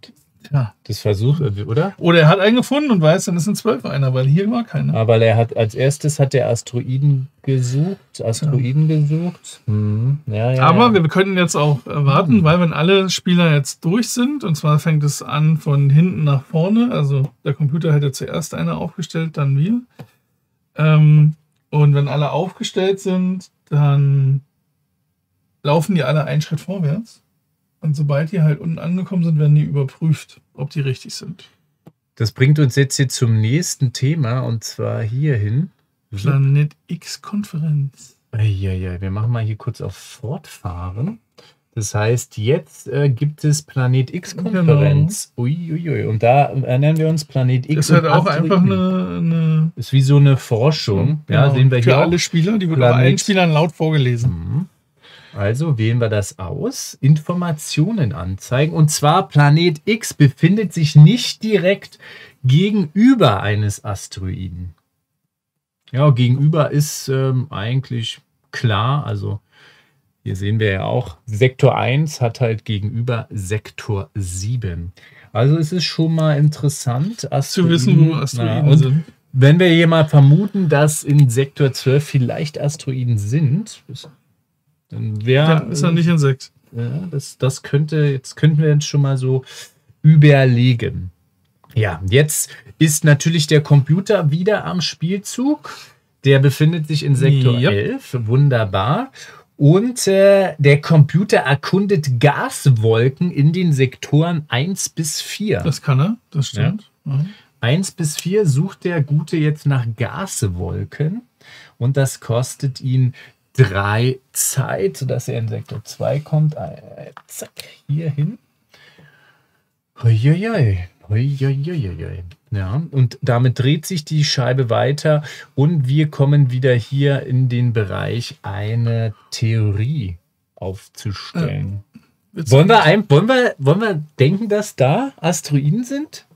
Ja. Das versucht, oder? Oder er hat einen gefunden und weiß, dann ist ein Zwölfer einer, weil hier war keiner. Aber er hat als erstes hat er Asteroiden gesucht. Asteroiden ja. gesucht. Hm. Ja, ja, Aber ja. wir können jetzt auch warten, hm. weil wenn alle Spieler jetzt durch sind, und zwar fängt es an von hinten nach vorne, also der Computer hätte zuerst einer aufgestellt, dann wir. Ähm, und wenn alle aufgestellt sind, dann laufen die alle einen Schritt vorwärts. Und sobald die halt unten angekommen sind, werden die überprüft, ob die richtig sind. Das bringt uns jetzt hier zum nächsten Thema, und zwar hierhin. Planet X-Konferenz. Ja, ja, wir machen mal hier kurz auf Fortfahren. Das heißt, jetzt äh, gibt es Planet X-Konferenz. Genau. Uiuiui. Und da ernähren wir uns Planet X. Das ist halt auch einfach eine, eine... Ist wie so eine Forschung. Genau. Ja, sehen wir Für hier alle Spieler, die wird bei allen Spielern laut vorgelesen. Mhm. Also wählen wir das aus. Informationen anzeigen. Und zwar Planet X befindet sich nicht direkt gegenüber eines Asteroiden. Ja, gegenüber ist ähm, eigentlich klar. Also hier sehen wir ja auch, Sektor eins hat halt gegenüber Sektor sieben. Also es ist schon mal interessant, Asteroiden, zu wissen, wo Asteroiden na, sind. Wenn wir hier mal vermuten, dass in Sektor zwölf vielleicht Asteroiden sind, dann wäre ja, ist er nicht in sechs. Ja, das, das könnte, jetzt könnten wir uns schon mal so überlegen. Ja, jetzt ist natürlich der Computer wieder am Spielzug. Der befindet sich in Sektor yep. elf. Wunderbar. Und äh, der Computer erkundet Gaswolken in den Sektoren eins bis vier. Das kann er, das stimmt. Ja. Mhm. eins bis vier sucht der Gute jetzt nach Gaswolken. Und das kostet ihn drei Zeit, sodass er in Sektor zwei kommt. Äh, zack, hier hin. Huiuiui. Huiuiui. Ja, und damit dreht sich die Scheibe weiter und wir kommen wieder hier in den Bereich, eine Theorie aufzustellen. Äh, wollen, wir ein, wollen, wir, wollen wir denken, dass da Asteroiden sind?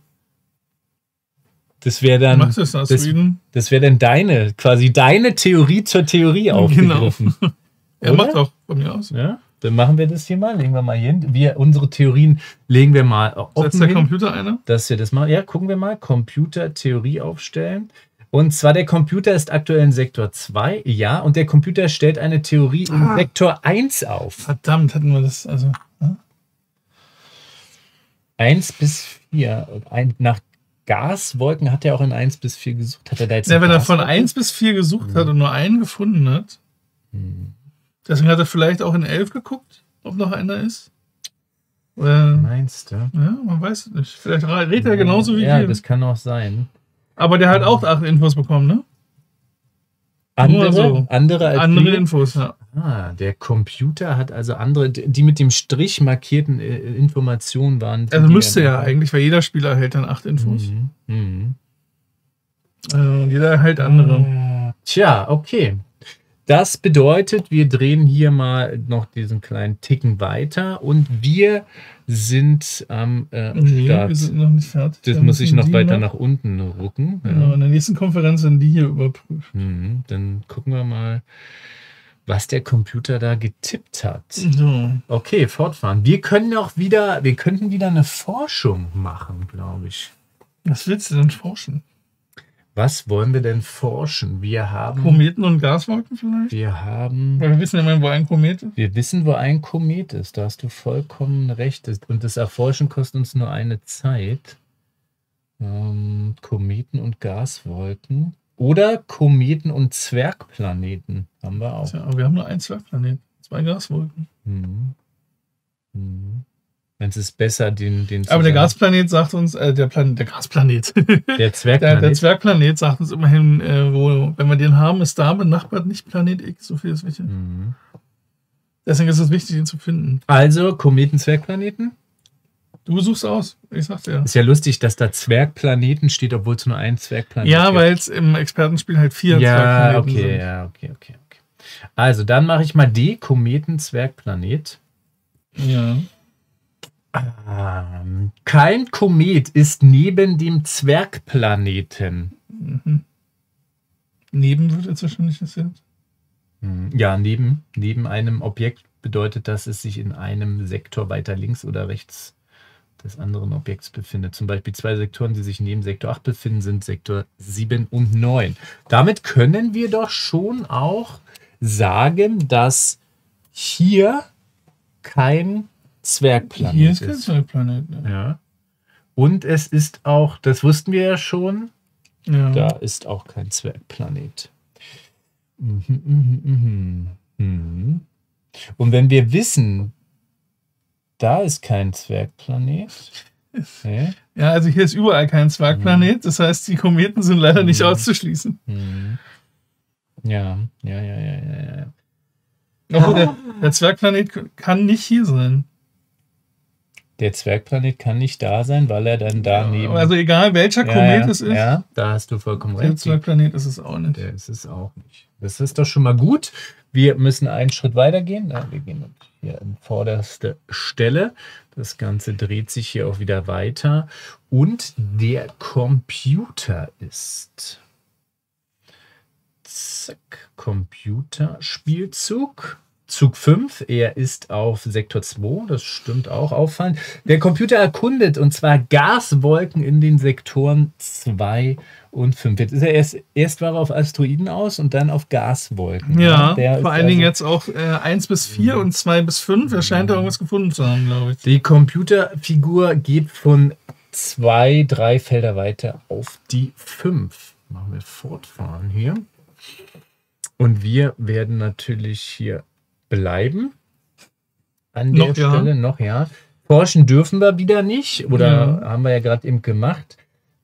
Das wäre dann, das, das wäre dann deine, quasi deine Theorie zur Theorie aufgegriffen. Genau. Er macht auch von mir aus. Ja, dann machen wir das hier mal, legen wir mal hier hin. Wir, unsere Theorien legen wir mal offen Setzt der hin, Computer einer? dass wir das machen. Ja, gucken wir mal. Computer Theorie aufstellen. Und zwar der Computer ist aktuell in Sektor zwei, ja, und der Computer stellt eine Theorie in ah. Sektor eins auf. Verdammt, hatten wir das, also. Ja? eins bis vier. Ein, nach Gaswolken hat er auch in eins bis vier gesucht. Hat er da jetzt ja, wenn er von eins bis vier gesucht hm. hat und nur einen gefunden hat, hm. deswegen hat er vielleicht auch in elf geguckt, ob noch einer ist. Oder, meinst du? Ja, man weiß es nicht. Vielleicht redet er genauso wie ja, wir. Ja, das kann auch sein. Aber der hat auch acht Infos bekommen, ne? Andere, so. andere, als andere Infos, ja. Ah, der Computer hat also andere, die mit dem Strich markierten äh, Informationen waren. Also müsste ja eigentlich, weil jeder Spieler erhält dann acht Infos. Mhm. Mhm. Äh, jeder erhält andere. Äh, tja, okay. Das bedeutet, wir drehen hier mal noch diesen kleinen Ticken weiter und wir sind am äh, nee, Start. Wir sind noch nicht fertig. Das da muss ich noch weiter noch, nach unten rucken. Genau, ja. In der nächsten Konferenz werden die hier überprüft. Mhm, dann gucken wir mal, was der Computer da getippt hat. So. Okay, fortfahren. Wir können auch wieder, wir könnten wieder eine Forschung machen, glaube ich. Was willst du denn forschen? Was wollen wir denn forschen? Wir haben... Kometen und Gaswolken vielleicht? Wir haben... Weil wir wissen ja mal, wo ein Komet ist. Wir wissen, wo ein Komet ist. Da hast du vollkommen recht. Und das Erforschen kostet uns nur eine Zeit. Ähm, Kometen und Gaswolken. Oder Kometen und Zwergplaneten haben wir auch. Ja, aber wir haben nur einen Zwergplanet. Zwei Gaswolken. Mhm. Mhm. Wenn es ist besser, den, den Aber der Gasplanet sagt uns, äh, der, Plan der Gasplanet, der Zwergplanet. der, der Zwergplanet sagt uns immerhin, äh, wo, wenn wir den haben, ist da benachbart nicht Planet X, so viel ist wichtig. Mhm. Deswegen ist es wichtig, ihn zu finden. Also, Kometen, Zwergplaneten? Du suchst aus, ich sag's dir. Ja. Ist ja lustig, dass da Zwergplaneten steht, obwohl es nur ein Zwergplanet ja, gibt. Ja, weil es im Expertenspiel halt vier ja, Zwergplaneten okay, sind. Ja, okay, okay, okay. Also, dann mache ich mal D, Kometen, Zwergplanet. Ja. Ähm, kein Komet ist neben dem Zwergplaneten. Mhm. Neben wird jetzt wahrscheinlich das jetzt. Ja, neben, neben einem Objekt bedeutet das, es sich in einem Sektor weiter links oder rechts des anderen Objekts befindet. Zum Beispiel zwei Sektoren, die sich neben Sektor acht befinden, sind Sektor sieben und neun. Damit können wir doch schon auch sagen, dass hier kein Zwergplanet Hier ist kein ist. Zwergplanet. Ne? Ja. Und es ist auch, das wussten wir ja schon, Ja. da ist auch kein Zwergplanet. Mhm, mhm, mhm, mhm. Und wenn wir wissen, da ist kein Zwergplanet. Okay. ja, also hier ist überall kein Zwergplanet. Das heißt, die Kometen sind leider nicht Mhm. auszuschließen. Mhm. Ja, ja, ja, ja, ja, ja. Obwohl, der, der Zwergplanet kann nicht hier sein. Der Zwergplanet kann nicht da sein, weil er dann daneben. Also egal welcher ja, Komet ja, es ist, Ja, da hast du vollkommen der recht. Zwergplanet ist es auch nicht. Der ist es auch nicht. Das ist doch schon mal gut. Wir müssen einen Schritt weiter gehen. Ja, wir gehen hier an vorderste Stelle. Das Ganze dreht sich hier auch wieder weiter. Und der Computer ist. Zack. Computerspielzug. Zug fünf, er ist auf Sektor zwei, das stimmt auch auffallend. Der Computer erkundet, und zwar Gaswolken in den Sektoren zwei und fünf. Jetzt ist er erst, erst war er auf Asteroiden aus und dann auf Gaswolken. Ja, Der vor ist allen Dingen also, jetzt auch äh, eins bis vier und zwei bis fünf. Er scheint da irgendwas gefunden zu haben, glaube ich. Die Computerfigur geht von zwei, drei Felder weiter auf die fünf. Machen wir fortfahren hier. Und wir werden natürlich hier bleiben an der Noch, ja. Stelle noch, ja. Forschen dürfen wir wieder nicht, oder Ja. haben wir ja gerade eben gemacht.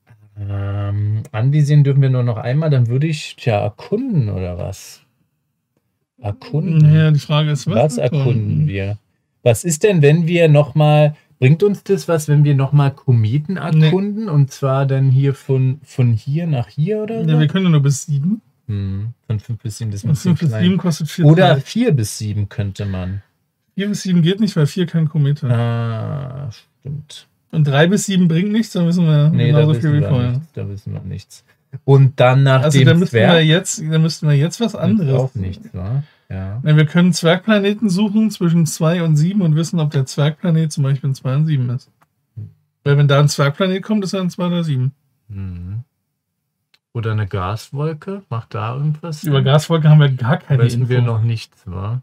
Ähm, anvisieren dürfen wir nur noch einmal, dann würde ich, tja, erkunden oder was? Erkunden? Naja, die Frage ist, was, Was erkunden wir? Was ist denn, wenn wir nochmal, bringt uns das was, wenn wir nochmal Kometen erkunden? Und zwar dann hier von, von hier nach hier oder so? Ja, wir können ja nur bis sieben. Hm, von fünf bis sieben, das Und ist fünf bis klein. sieben kostet vier. Oder Zeit. vier bis sieben könnte man. vier bis sieben geht nicht, weil vier kein Komet hat. Ah, stimmt. Und drei bis sieben bringt nichts, dann wissen wir Nee, da genauso wissen, viel wie wir vorher. nichts, da wissen wir nichts. Und dann nach Also dem da müssten, wir Zwerg jetzt, da müssten wir jetzt was anderes. auch nichts, wa? Ja. Ja, wir können Zwergplaneten suchen zwischen zwei und sieben und wissen, ob der Zwergplanet zum Beispiel ein zwei und sieben ist. Weil wenn da ein Zwergplanet kommt, ist er ein zwei oder sieben. Mhm. Oder eine Gaswolke, macht da irgendwas? Über Gaswolke haben wir gar keine wissen Info. wir noch nichts, wa?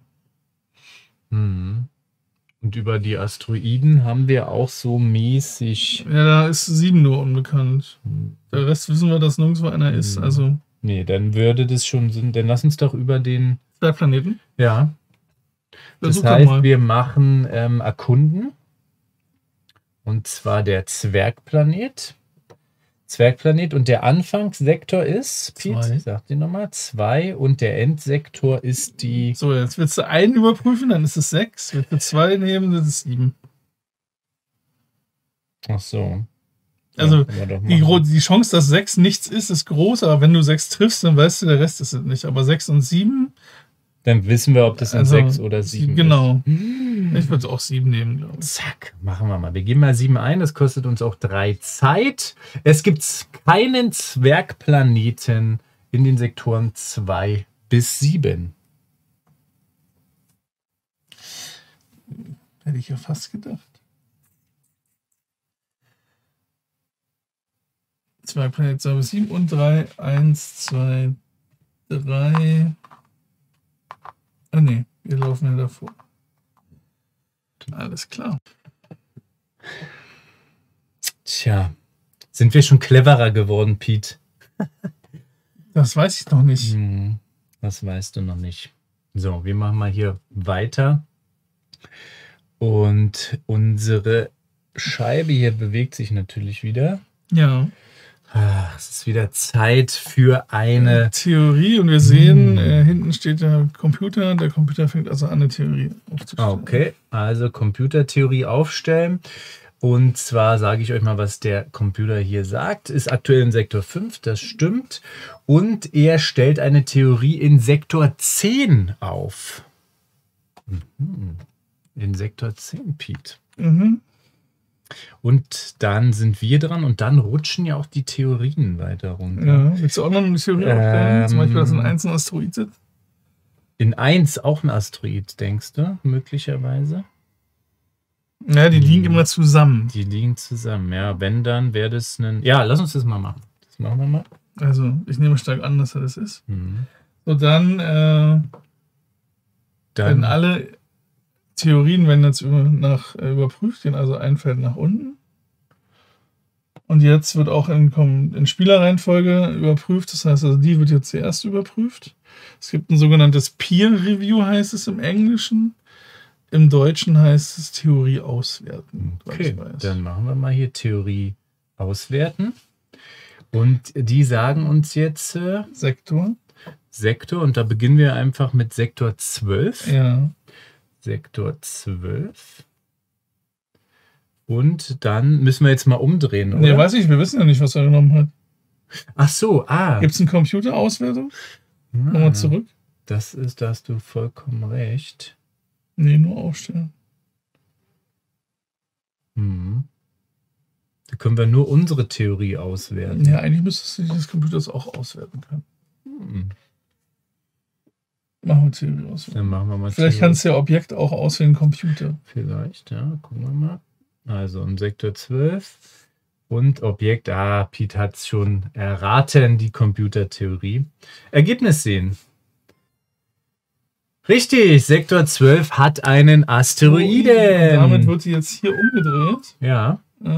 Mhm. Und über die Asteroiden haben wir auch so mäßig. Ja, da ist sieben nur unbekannt. Der Rest wissen wir, dass nirgendwo einer ist. Mhm. Also Nee, dann würde das schon Sinn. Dann lass uns doch über den. Zwergplaneten. Ja. Das Versuch doch heißt, mal. wir machen ähm, Erkunden. Und zwar der Zwergplanet. Zwergplanet und der Anfangssektor ist, Piet, Zwei. sag dir nochmal, zwei und der Endsektor ist die. So, jetzt willst du einen überprüfen, dann ist es sechs. Willst du zwei nehmen, dann ist es sieben. Ach so. Also Ja, können wir doch die, machen. gro- die Chance, dass sechs nichts ist, ist groß, aber wenn du sechs triffst, dann weißt du, der Rest ist es nicht. Aber sechs und sieben, Dann wissen wir, ob das ein also sechs oder sieben genau. ist. Ich würde auch sieben nehmen, glaube ich. Zack, machen wir mal. Wir geben mal sieben ein, das kostet uns auch drei Zeit. Es gibt keinen Zwergplaneten in den Sektoren zwei bis sieben. Hätte ich ja fast gedacht. Zwei Planet zwei bis sieben und drei. Eins, zwei, drei. Ah ne, wir laufen ja davor. Alles klar. Tja, sind wir schon cleverer geworden, Pete? Das weiß ich noch nicht. Hm, das weißt du noch nicht. So, wir machen mal hier weiter. Und unsere Scheibe hier bewegt sich natürlich wieder. Ja. Ach, es ist wieder Zeit für eine. Theorie und wir sehen, Hm. äh, hinten steht der Computer. Der Computer fängt also an, eine Theorie aufzustellen. Okay, also Computertheorie aufstellen. Und zwar sage ich euch mal, was der Computer hier sagt. Ist aktuell in Sektor fünf, das stimmt. Und er stellt eine Theorie in Sektor zehn auf. Mhm. In Sektor zehn, Pete. Mhm. Und dann sind wir dran und dann rutschen ja auch die Theorien weiter runter. Ja. Willst du auch noch eine Theorie aufstellen? Ähm. Zum Beispiel, dass ein einzelner Asteroid sitzt? In eins auch ein Asteroid, denkst du, möglicherweise? Ja, die liegen immer zusammen. Die liegen zusammen, ja. Wenn, dann wäre das ein... Ja, lass uns das mal machen. Das machen wir mal. Also, ich nehme stark an, dass er das ist. Mhm. So, dann, äh, Dann werden alle Theorien werden jetzt über, nach, äh, überprüft, gehen also ein Feld nach unten. Und jetzt wird auch in, in Spielerreihenfolge überprüft. Das heißt, also die wird jetzt zuerst überprüft. Es gibt ein sogenanntes Peer Review, heißt es im Englischen. Im Deutschen heißt es Theorie auswerten. Okay, dann machen wir mal hier Theorie auswerten. Und die sagen uns jetzt äh, Sektor. Sektor. Und da beginnen wir einfach mit Sektor zwölf. Ja. Sektor zwölf. Und dann müssen wir jetzt mal umdrehen, oder? Nee, weiß ich, wir wissen ja nicht, was er genommen hat. Ach so, ah. Gibt es eine Computerauswertung? Ah, Nochmal zurück. Das ist, da hast du vollkommen recht. Nee, nur aufstellen. Hm. Da können wir nur unsere Theorie auswerten. Ja, eigentlich müsstest du des Computers auch auswerten können. Hm. Machen wir Theorie auswerten. Dann machen wir mal Vielleicht Theorie. kannst du ja Objekt auch auswählen, Computer. Vielleicht, ja, gucken wir mal. Also im Sektor zwölf und Objekt, ah, Piet hat es schon erraten, die Computertheorie. Ergebnis sehen. Richtig, Sektor zwölf hat einen Asteroiden. Und damit wird sie jetzt hier umgedreht. Ja.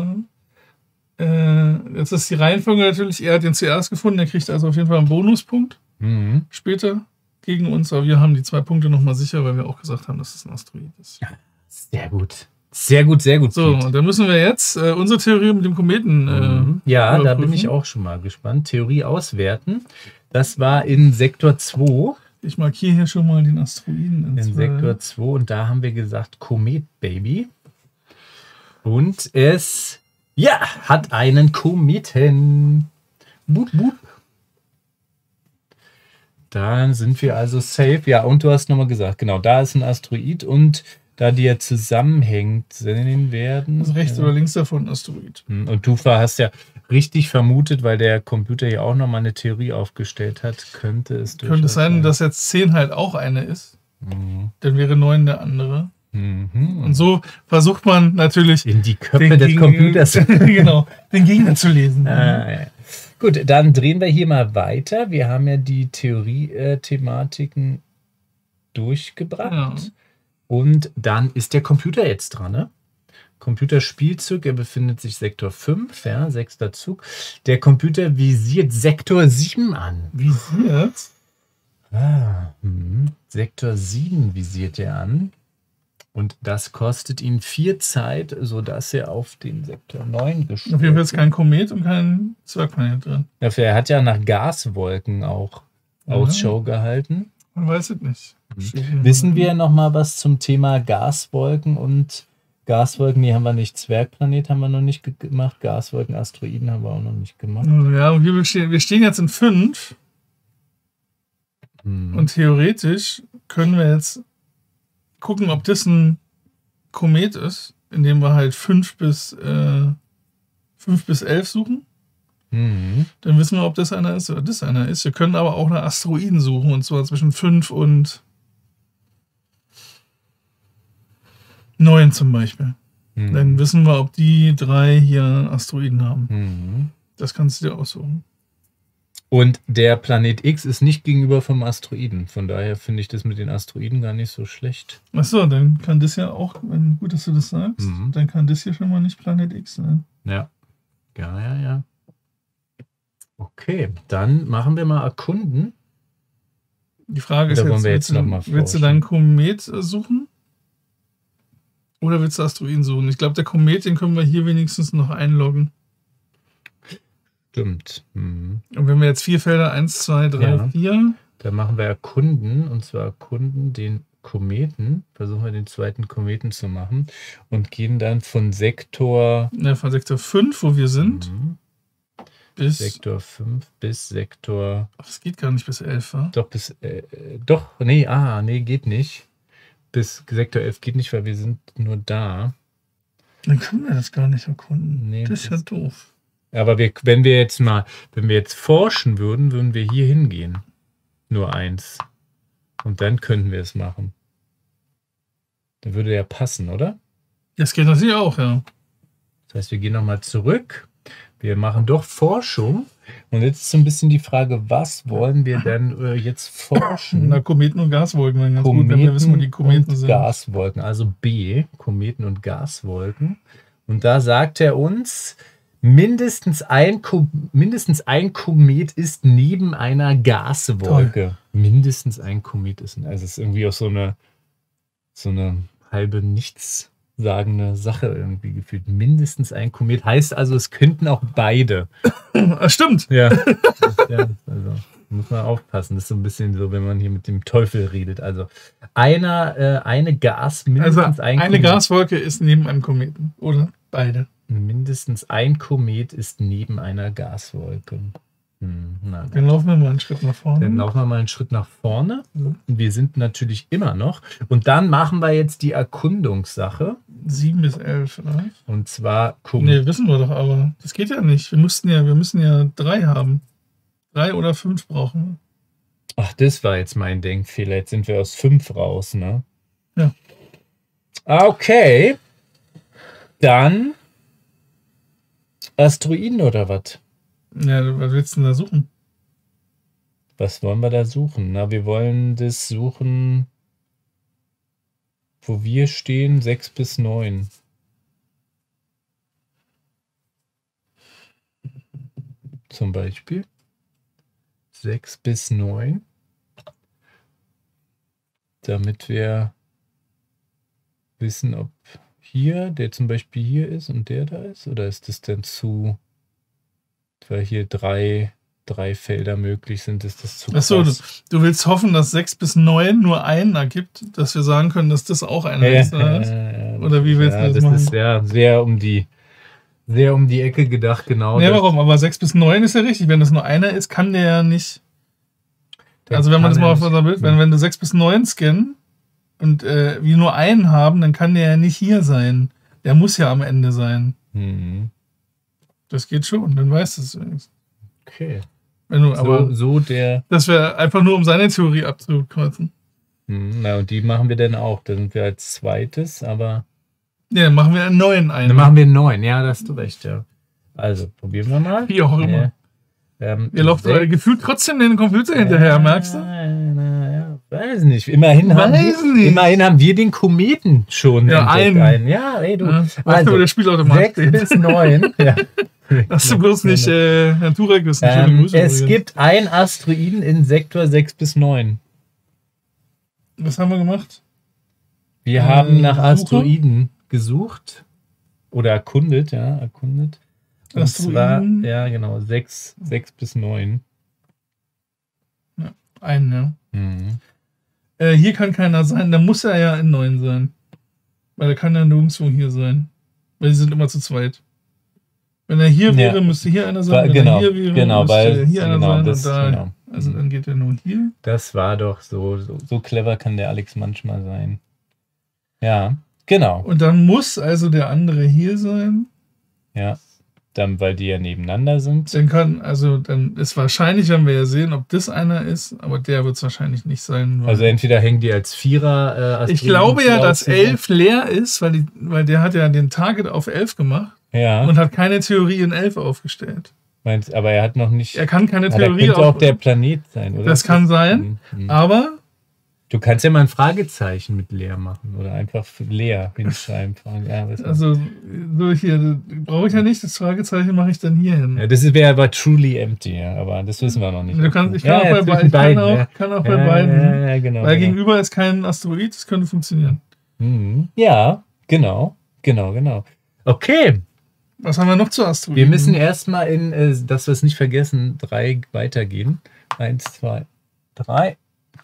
Äh, jetzt ist die Reihenfolge natürlich, er hat den zuerst gefunden, er kriegt also auf jeden Fall einen Bonuspunkt. Mhm. Später gegen uns, aber wir haben die zwei Punkte nochmal sicher, weil wir auch gesagt haben, dass es ein Asteroid ist. Sehr gut. Sehr gut, sehr gut. So, Piet. und dann müssen wir jetzt äh, unsere Theorie mit dem Kometen äh, Mhm. Ja, da überprüfen. bin ich auch schon mal gespannt. Theorie auswerten. Das war in Sektor zwei. Ich markiere hier schon mal den Asteroiden. In Sektor zwei und da haben wir gesagt Komet Baby. Und es, ja, hat einen Kometen. Boop, boop. Dann sind wir also safe. Ja, und du hast nochmal gesagt, genau, da ist ein Asteroid und da die ja zusammenhängt sehen werden. Also rechts ja. oder links davon ein Asteroid. Und du hast ja richtig vermutet, weil der Computer ja auch nochmal eine Theorie aufgestellt hat, könnte es Könnte es sein, dass jetzt zehn halt auch eine ist. Mhm. Dann wäre neun der andere. Mhm. Und so versucht man natürlich in die Köpfe den des Gegner- Computers. genau, den Gegner zu lesen. Ah, ja. Gut, dann drehen wir hier mal weiter. Wir haben ja die Theorie-Thematiken durchgebracht. Ja. Und dann ist der Computer jetzt dran, ne? Computerspielzug, er befindet sich Sektor fünf, ja, sechster Zug. Der Computer visiert Sektor sieben an. Visiert? Ah, hm. Sektor sieben visiert er an. Und das kostet ihn vier Zeit, sodass er auf den Sektor neun gestellt Auf jeden Fall ist kein Komet und kein Zwergplanet drin. Dafür, er hat ja nach Gaswolken auch Ja. Ausschau gehalten. Man weiß es nicht. Wissen wir noch mal was zum Thema Gaswolken und Gaswolken? Die haben wir nicht. Zwergplanet haben wir noch nicht ge- gemacht. Gaswolken, Asteroiden haben wir auch noch nicht gemacht. Ja, und wir stehen, wir stehen jetzt in fünf. Hm. Und theoretisch können wir jetzt gucken, ob das ein Komet ist, indem wir halt fünf bis elf suchen. Mhm. Dann wissen wir, ob das einer ist oder das einer ist. Wir können aber auch nach Asteroiden suchen, und zwar zwischen fünf und neun zum Beispiel. Mhm. Dann wissen wir, ob die drei hier Asteroiden haben. Mhm. Das kannst du dir aussuchen. Und der Planet X ist nicht gegenüber vom Asteroiden. Von daher finde ich das mit den Asteroiden gar nicht so schlecht. Achso, dann kann das ja auch, wenn, gut, dass du das sagst, Mhm. dann kann das hier schon mal nicht Planet X sein. Ja. Ja, ja, ja. Okay, dann machen wir mal erkunden. Die Frage ist Oder wollen jetzt, wir willst, jetzt noch du, mal willst du forschen? deinen Komet äh, suchen? Oder willst du Asteroiden suchen? Ich glaube, der Komet, den können wir hier wenigstens noch einloggen. Stimmt. Mhm. Und wenn wir jetzt vier Felder, eins, zwei, drei, Ja. vier, Dann machen wir erkunden, und zwar erkunden den Kometen. Versuchen wir den zweiten Kometen zu machen und gehen dann von Sektor, ne, von Sektor fünf, wo wir sind, Mhm. bis, Sektor fünf bis Sektor, ach, es geht gar nicht bis elf, wa? doch bis, äh, doch, nee, ah, nee, geht nicht. Bis Sektor elf geht nicht, weil wir sind nur da. Dann können wir das gar nicht erkunden. Nee, das ist ja das- doof. Aber wir, wenn wir jetzt mal, wenn wir jetzt forschen würden, würden wir hier hingehen. Nur eins. Und dann könnten wir es machen. Dann würde ja passen, oder? Das geht natürlich auch, ja. Das heißt, wir gehen nochmal zurück. Wir machen doch Forschung. Und jetzt ist so ein bisschen die Frage, was wollen wir denn äh, jetzt forschen? Na, Kometen und Gaswolken. Ganz Kometen gut, wenn wir wissen, wo die Kometen und sind. Gaswolken, also B, Kometen und Gaswolken. Und da sagt er uns, mindestens ein, Ko mindestens ein Komet ist neben einer Gaswolke. Toll. Mindestens ein Komet ist, also es ist irgendwie auch so eine, so eine halbe nichtssagende Sache irgendwie gefühlt. Mindestens ein Komet heißt also, es könnten auch beide. Stimmt. Ja, ja, also muss man aufpassen. Das ist so ein bisschen so, wenn man hier mit dem Teufel redet. Also einer, äh, eine Gas, mindestens also ein eine Komet. Gaswolke ist neben einem Kometen, oder? Beide. Mindestens ein Komet ist neben einer Gaswolke. Hm, na, dann laufen wir mal einen Schritt nach vorne. Dann laufen wir mal einen Schritt nach vorne. Wir sind natürlich immer noch. Und dann machen wir jetzt die Erkundungssache. sieben bis elf, oder? Und zwar... Nee, wissen wir doch, aber das geht ja nicht. Wir mussten ja, wir müssen ja drei haben. Drei oder fünf brauchen wir. Ach, das war jetzt mein Denkfehler. Jetzt sind wir aus fünf raus, ne? Ja. Okay. Dann Asteroiden oder was? Ja, was willst du denn da suchen? Was wollen wir da suchen? Na, wir wollen das suchen, wo wir stehen, sechs bis neun. Zum Beispiel. sechs bis neun. Damit wir wissen, ob hier, der zum Beispiel hier ist und der da ist, oder ist das denn zu... Weil hier drei, drei Felder möglich sind, ist das zu krass. Achso, du, du willst hoffen, dass sechs bis neun nur einen ergibt, dass wir sagen können, dass das auch einer ja, ist, oder, ja, oder wie willst ja, du das, das machen? Das ist sehr, sehr um die sehr um die Ecke gedacht, genau. Nee, warum? Aber sechs bis neun ist ja richtig. Wenn das nur einer ist, kann der ja nicht... Also wenn man das mal auf unser Bild... Wenn, wenn du sechs bis neun scannen und äh, wir nur einen haben, dann kann der ja nicht hier sein. Der muss ja am Ende sein. Mhm. Das geht schon, dann weißt du es übrigens. Okay. Wenn du, so, aber so der. Das wäre einfach nur, um seine Theorie abzukreuzen. Hm, na, und die machen wir dann auch. Da sind wir als zweites, aber. Ja, dann machen wir einen neuen ein. Dann machen wir einen neuen, ja, da hast du recht, ja. Also, probieren wir mal. Wie auch immer. Ja. Ähm, Ihr lauft äh, gefühlt trotzdem den Computer äh, hinterher, merkst du? Na, ja, weiß nicht. Immerhin, weiß haben wir, nicht. immerhin haben wir den Kometen schon. Ja, einen. einen. Ja, ey, du. Ja, also, der Spielautomat sechs bis neun. Ja. Hast du bloß nicht äh, Naturek wissen. Ähm, es übrigens. Gibt einen Asteroiden in Sektor sechs bis neun. Was haben wir gemacht? Wir äh, haben nach Asteroiden gesucht. Oder erkundet, ja, erkundet. Und zwar, ja, genau, sechs bis neun. Ja, einen, ja. Mhm. Äh, hier kann keiner sein, da muss er ja in neun sein. Weil er kann ja nirgendwo hier sein. Weil sie sind immer zu zweit. Wenn er hier wäre, ja. müsste hier einer sein. Wenn genau, er hier wäre, genau, müsste weil, hier einer genau, sein. das, und da, genau. Also dann geht er nur hier. Das war doch so, so, so clever kann der Alex manchmal sein. Ja, genau. Und dann muss also der andere hier sein. Ja, dann, weil die ja nebeneinander sind. Dann kann, also dann ist wahrscheinlich, wenn wir ja sehen, ob das einer ist, aber der wird es wahrscheinlich nicht sein. Also entweder hängen die als Vierer. Äh, ich glaube ja, dass elf leer ist, weil, die, weil der hat ja den Target auf elf gemacht. Ja. Und hat keine Theorie in elf aufgestellt. Meinst, aber er hat noch nicht... Er kann keine Theorie aufstellen. Könnte auch der Planet sein, oder? Das kann sein, mhm. aber... Du kannst ja mal ein Fragezeichen mit leer machen oder einfach leer hinschreiben. Ja, also, so hier, brauche ich ja nicht, das Fragezeichen mache ich dann hier hin. Ja, das wäre aber truly empty, ja, aber das wissen wir noch nicht. Du kannst, ich kann ja, auch, bei, ich beiden, kann auch, ja. kann auch bei ja, beiden. Ja, ja, genau, weil genau. gegenüber ist kein Asteroid, das könnte funktionieren. Mhm. Ja, genau, genau, genau. Okay. Was haben wir noch zu Asteroiden? Wir müssen erstmal in, äh, dass wir es nicht vergessen, drei weitergehen. Eins, zwei, drei.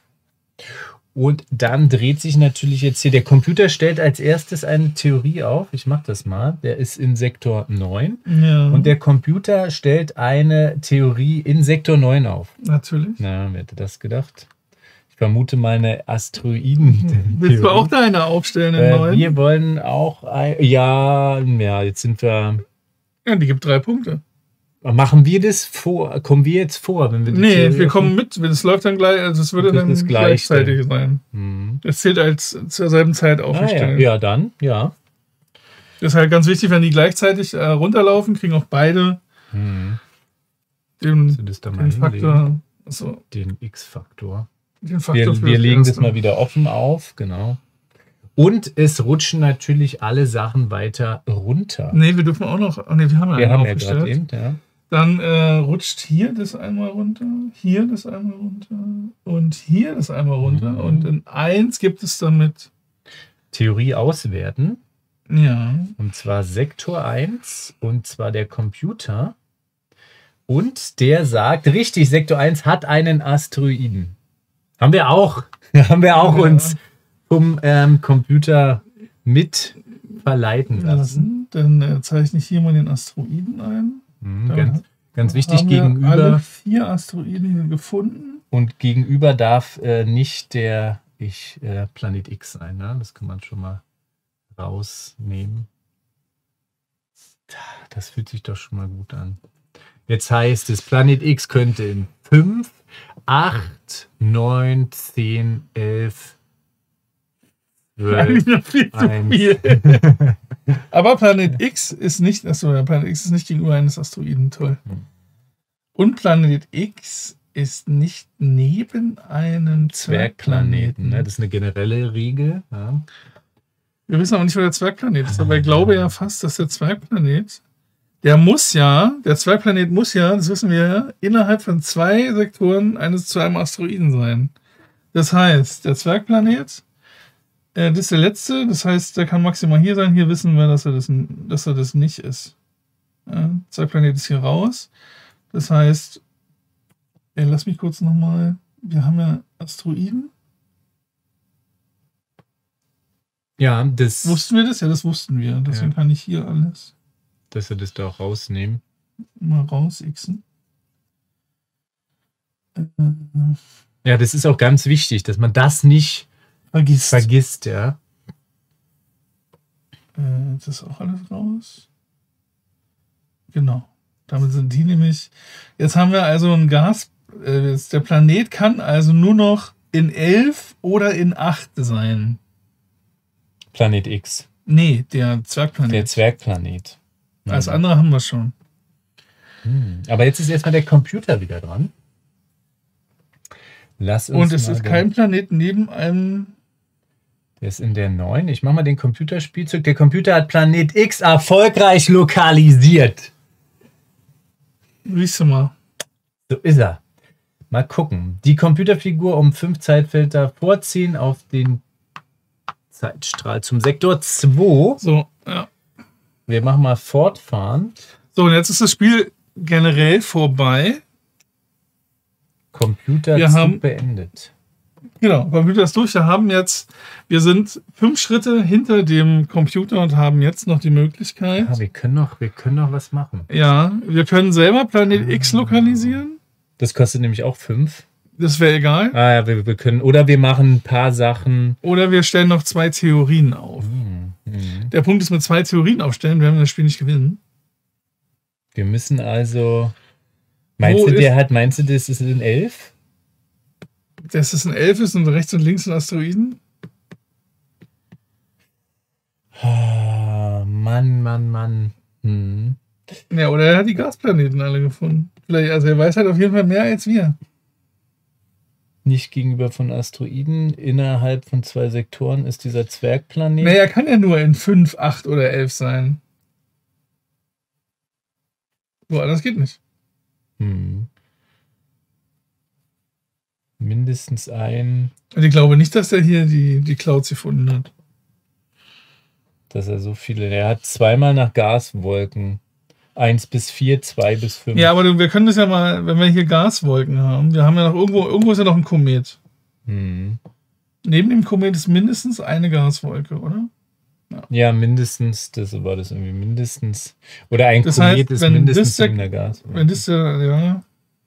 Und dann dreht sich natürlich jetzt hier, der Computer stellt als erstes eine Theorie auf. Ich mache das mal. Der ist in Sektor neun. Ja. Und der Computer stellt eine Theorie in Sektor neun auf. Natürlich. Na, wer hätte das gedacht? Ich vermute mal eine Asteroiden. Willst du auch deine aufstellen in äh, neun? Wir wollen auch, ein, ja, ja, jetzt sind wir... Ja, die gibt drei Punkte. Machen wir das vor? Kommen wir jetzt vor? Wenn wir die nee, Theorie wir kommen mit. Das läuft dann gleich, also es würde das dann gleichzeitig sein. Mhm. Es zählt als zur selben Zeit aufgestellt. Ah, ja. ja, dann, ja. Das ist halt ganz wichtig, wenn die gleichzeitig äh, runterlaufen, kriegen auch beide Hm. den, Du das da mal den hinlegen? Faktor. Achso, Den X-Faktor. den Faktor Wir, für wir das legen das Erste. mal wieder offen auf, genau. Und es rutschen natürlich alle Sachen weiter runter. Nee, wir dürfen auch noch. Oh nee, wir haben ja Wir einen haben ja aufgestellt. gerade eben, ja. Dann äh, rutscht hier das einmal runter, hier das einmal runter und hier das einmal runter. Mhm. Und in eins gibt es damit, Theorie auswerten. ja, Und zwar Sektor eins, und zwar der Computer. Und der sagt, richtig, Sektor eins hat einen Asteroiden. Haben wir auch. Haben wir auch Ja. uns vom ähm, Computer mit verleiten lassen. lassen. Dann äh, zeichne ich hier mal den Asteroiden ein. Mhm, Dann ganz, ganz wichtig, haben wir Alle gegenüber. vier Asteroiden gefunden. Und gegenüber darf äh, nicht der ich, äh, Planet X sein. Ne? Das kann man schon mal rausnehmen. Das fühlt sich doch schon mal gut an. Jetzt heißt es, Planet X könnte in fünf, acht, neun, zehn, elf, Eigentlich zwölf, noch viel zu eins. viel. Aber Planet X ist nicht, achso, der Planet X ist nicht gegenüber eines Asteroiden, toll. Hm. Und Planet X ist nicht neben einem Zwergplaneten. Zwergplaneten. Ne? Das ist eine generelle Regel. Ja. Wir wissen aber nicht, wo der Zwergplanet ist, aber ich glaube ja fast, dass der Zwergplanet, der muss ja, der Zwergplanet muss ja, das wissen wir ja, innerhalb von zwei Sektoren eines zu einem Asteroiden sein. Das heißt, der Zwergplanet, äh, das ist der letzte, das heißt, der kann maximal hier sein. Hier wissen wir, dass er das, dass er das nicht ist. Ja, Zwergplanet ist hier raus. Das heißt, ey, lass mich kurz nochmal, wir haben ja Asteroiden. Ja, das, Wussten wir das? Ja, das wussten wir. Deswegen Ja. kann ich hier alles dass wir das da auch rausnehmen. mal raus-xen. Äh, Ja, das ist auch ganz wichtig, dass man das nicht vergisst. vergisst. Ja. Äh, das ist auch alles raus. Genau. Damit sind die nämlich. Jetzt haben wir also ein Gas. Äh, jetzt der Planet kann also nur noch in elf oder in acht sein. Planet X, Nee, der Zwergplanet. der Zwergplanet. Alles andere haben wir schon. Hm. Aber jetzt ist erstmal der Computer wieder dran. Lass uns Und es mal ist den- kein Planet neben einem. Der ist in der neun. Ich mache mal den Computerspielzeug. Der Computer hat Planet X erfolgreich lokalisiert. Siehst du mal. So ist er. Mal gucken. Die Computerfigur um fünf Zeitfelder vorziehen auf den Zeitstrahl zum Sektor zwei. So, ja. Wir machen mal fortfahren. So, und jetzt ist das Spiel generell vorbei. Computer Wir haben- beendet. Genau, Computer ist durch. Wir haben jetzt, wir sind fünf Schritte hinter dem Computer und haben jetzt noch die Möglichkeit. Ja, wir können noch, wir können noch was machen. Ja, wir können selber Planet X lokalisieren. Das kostet nämlich auch fünf. Das wäre egal. Ah ja, wir, wir können. Oder wir machen ein paar Sachen. Oder wir stellen noch zwei Theorien auf. Hm, hm. Der Punkt ist, mit zwei Theorien aufstellen, werden wir das Spiel nicht gewinnen. Wir müssen also. Meinst Wo du, der ist- hat, meinst du, das ist in elf? Das ist ein Elf ist und rechts und links ein Asteroiden. Ah, Mann, Mann, Mann. Hm. Ja, oder er hat die Gasplaneten alle gefunden. Vielleicht, also er weiß halt auf jeden Fall mehr als wir. Nicht gegenüber von Asteroiden. Innerhalb von zwei Sektoren ist dieser Zwergplanet. Naja, kann ja nur in fünf, acht oder elf sein. Boah, das geht nicht. Hm. Mindestens ein, Und ich glaube nicht, dass er hier die, die Clouds gefunden hat. dass er so viele. Er hat zweimal nach Gaswolken. Eins bis vier, zwei bis fünf. Ja, aber du, wir können das ja mal, wenn wir hier Gaswolken haben. Wir haben ja noch irgendwo, irgendwo ist ja noch ein Komet. Hm. Neben dem Komet ist mindestens eine Gaswolke, oder? Ja, mindestens, das war das irgendwie mindestens. Oder ein Das Komet heißt, ist wenn mindestens das der- in der Gas. Wenn das ja, ja.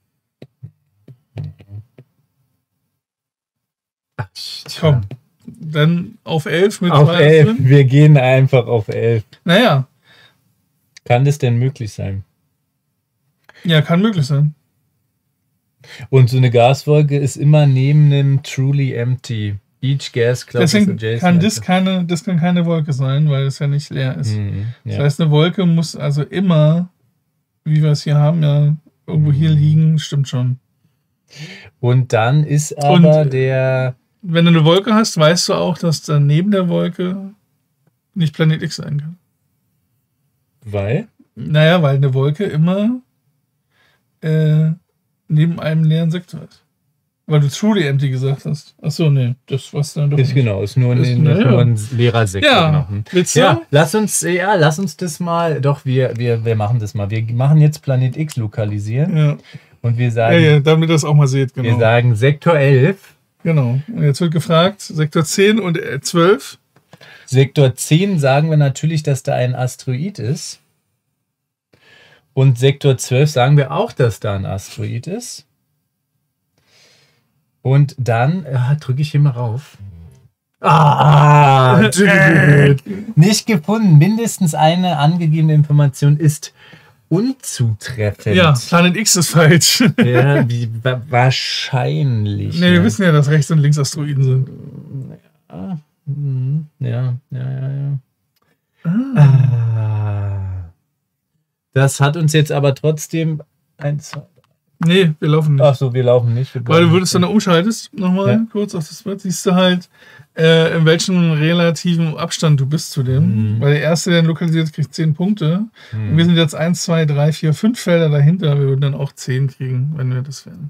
Komm. Dann auf elf mit Auf zwei elf. Asteroiden. Wir gehen einfach auf elf. Naja, Kann das denn möglich sein? ja, kann möglich sein. Und so eine Gaswolke ist immer neben einem truly empty Each gas cloud Deswegen adjacent. kann das keine, das kann keine Wolke sein, weil es ja nicht leer ist. Mhm, ja. Das heißt, eine Wolke muss also immer, wie wir es hier haben, ja irgendwo hier liegen, stimmt schon. Und dann ist aber Und der... wenn du eine Wolke hast, weißt du auch, dass dann neben der Wolke nicht Planet X sein kann. Weil? Naja, weil eine Wolke immer äh, neben einem leeren Sektor ist. Weil du truly empty gesagt hast. Achso, nee, das was dann doch Ist nicht. genau, ist nur, Ist, ein, na, nur ja. ein leerer Sektor. Ja, Genau. willst du? Ja, lass uns, ja, lass uns das mal, doch, wir, wir, wir machen das mal. Wir machen jetzt Planet X lokalisieren Ja. und wir Ja, sagen, ja, damit ihr das auch mal seht, genau. wir sagen Sektor elf. Genau. Und jetzt wird gefragt, Sektor zehn und zwölf. Sektor zehn sagen wir natürlich, dass da ein Asteroid ist. Und Sektor zwölf sagen wir auch, dass da ein Asteroid ist. Und dann ja, drücke ich hier mal rauf. Ah, nicht gefunden. Mindestens eine angegebene Information ist unzutreffend. Ja, Planet X ist falsch. Ja, wie, wa wahrscheinlich. Nee, wir ja. wissen ja, dass rechts und links Asteroiden sind. Ah, mhm, ja, ja, ja, ja. Ah. Ah. Das hat uns jetzt aber trotzdem ein, zwei, Nee, wir laufen nicht. ach so, wir laufen nicht. Wir Weil du bleiben würdest dann da umschaltest, nochmal Ja. kurz auf das Bild, siehst du halt, äh, in welchem relativen Abstand du bist zu dem. Mhm. Weil der Erste, der ihn lokalisiert, kriegt zehn Punkte. Mhm. Und wir sind jetzt eins, zwei, drei, vier, fünf Felder dahinter. Wir würden dann auch zehn kriegen, wenn wir das wären.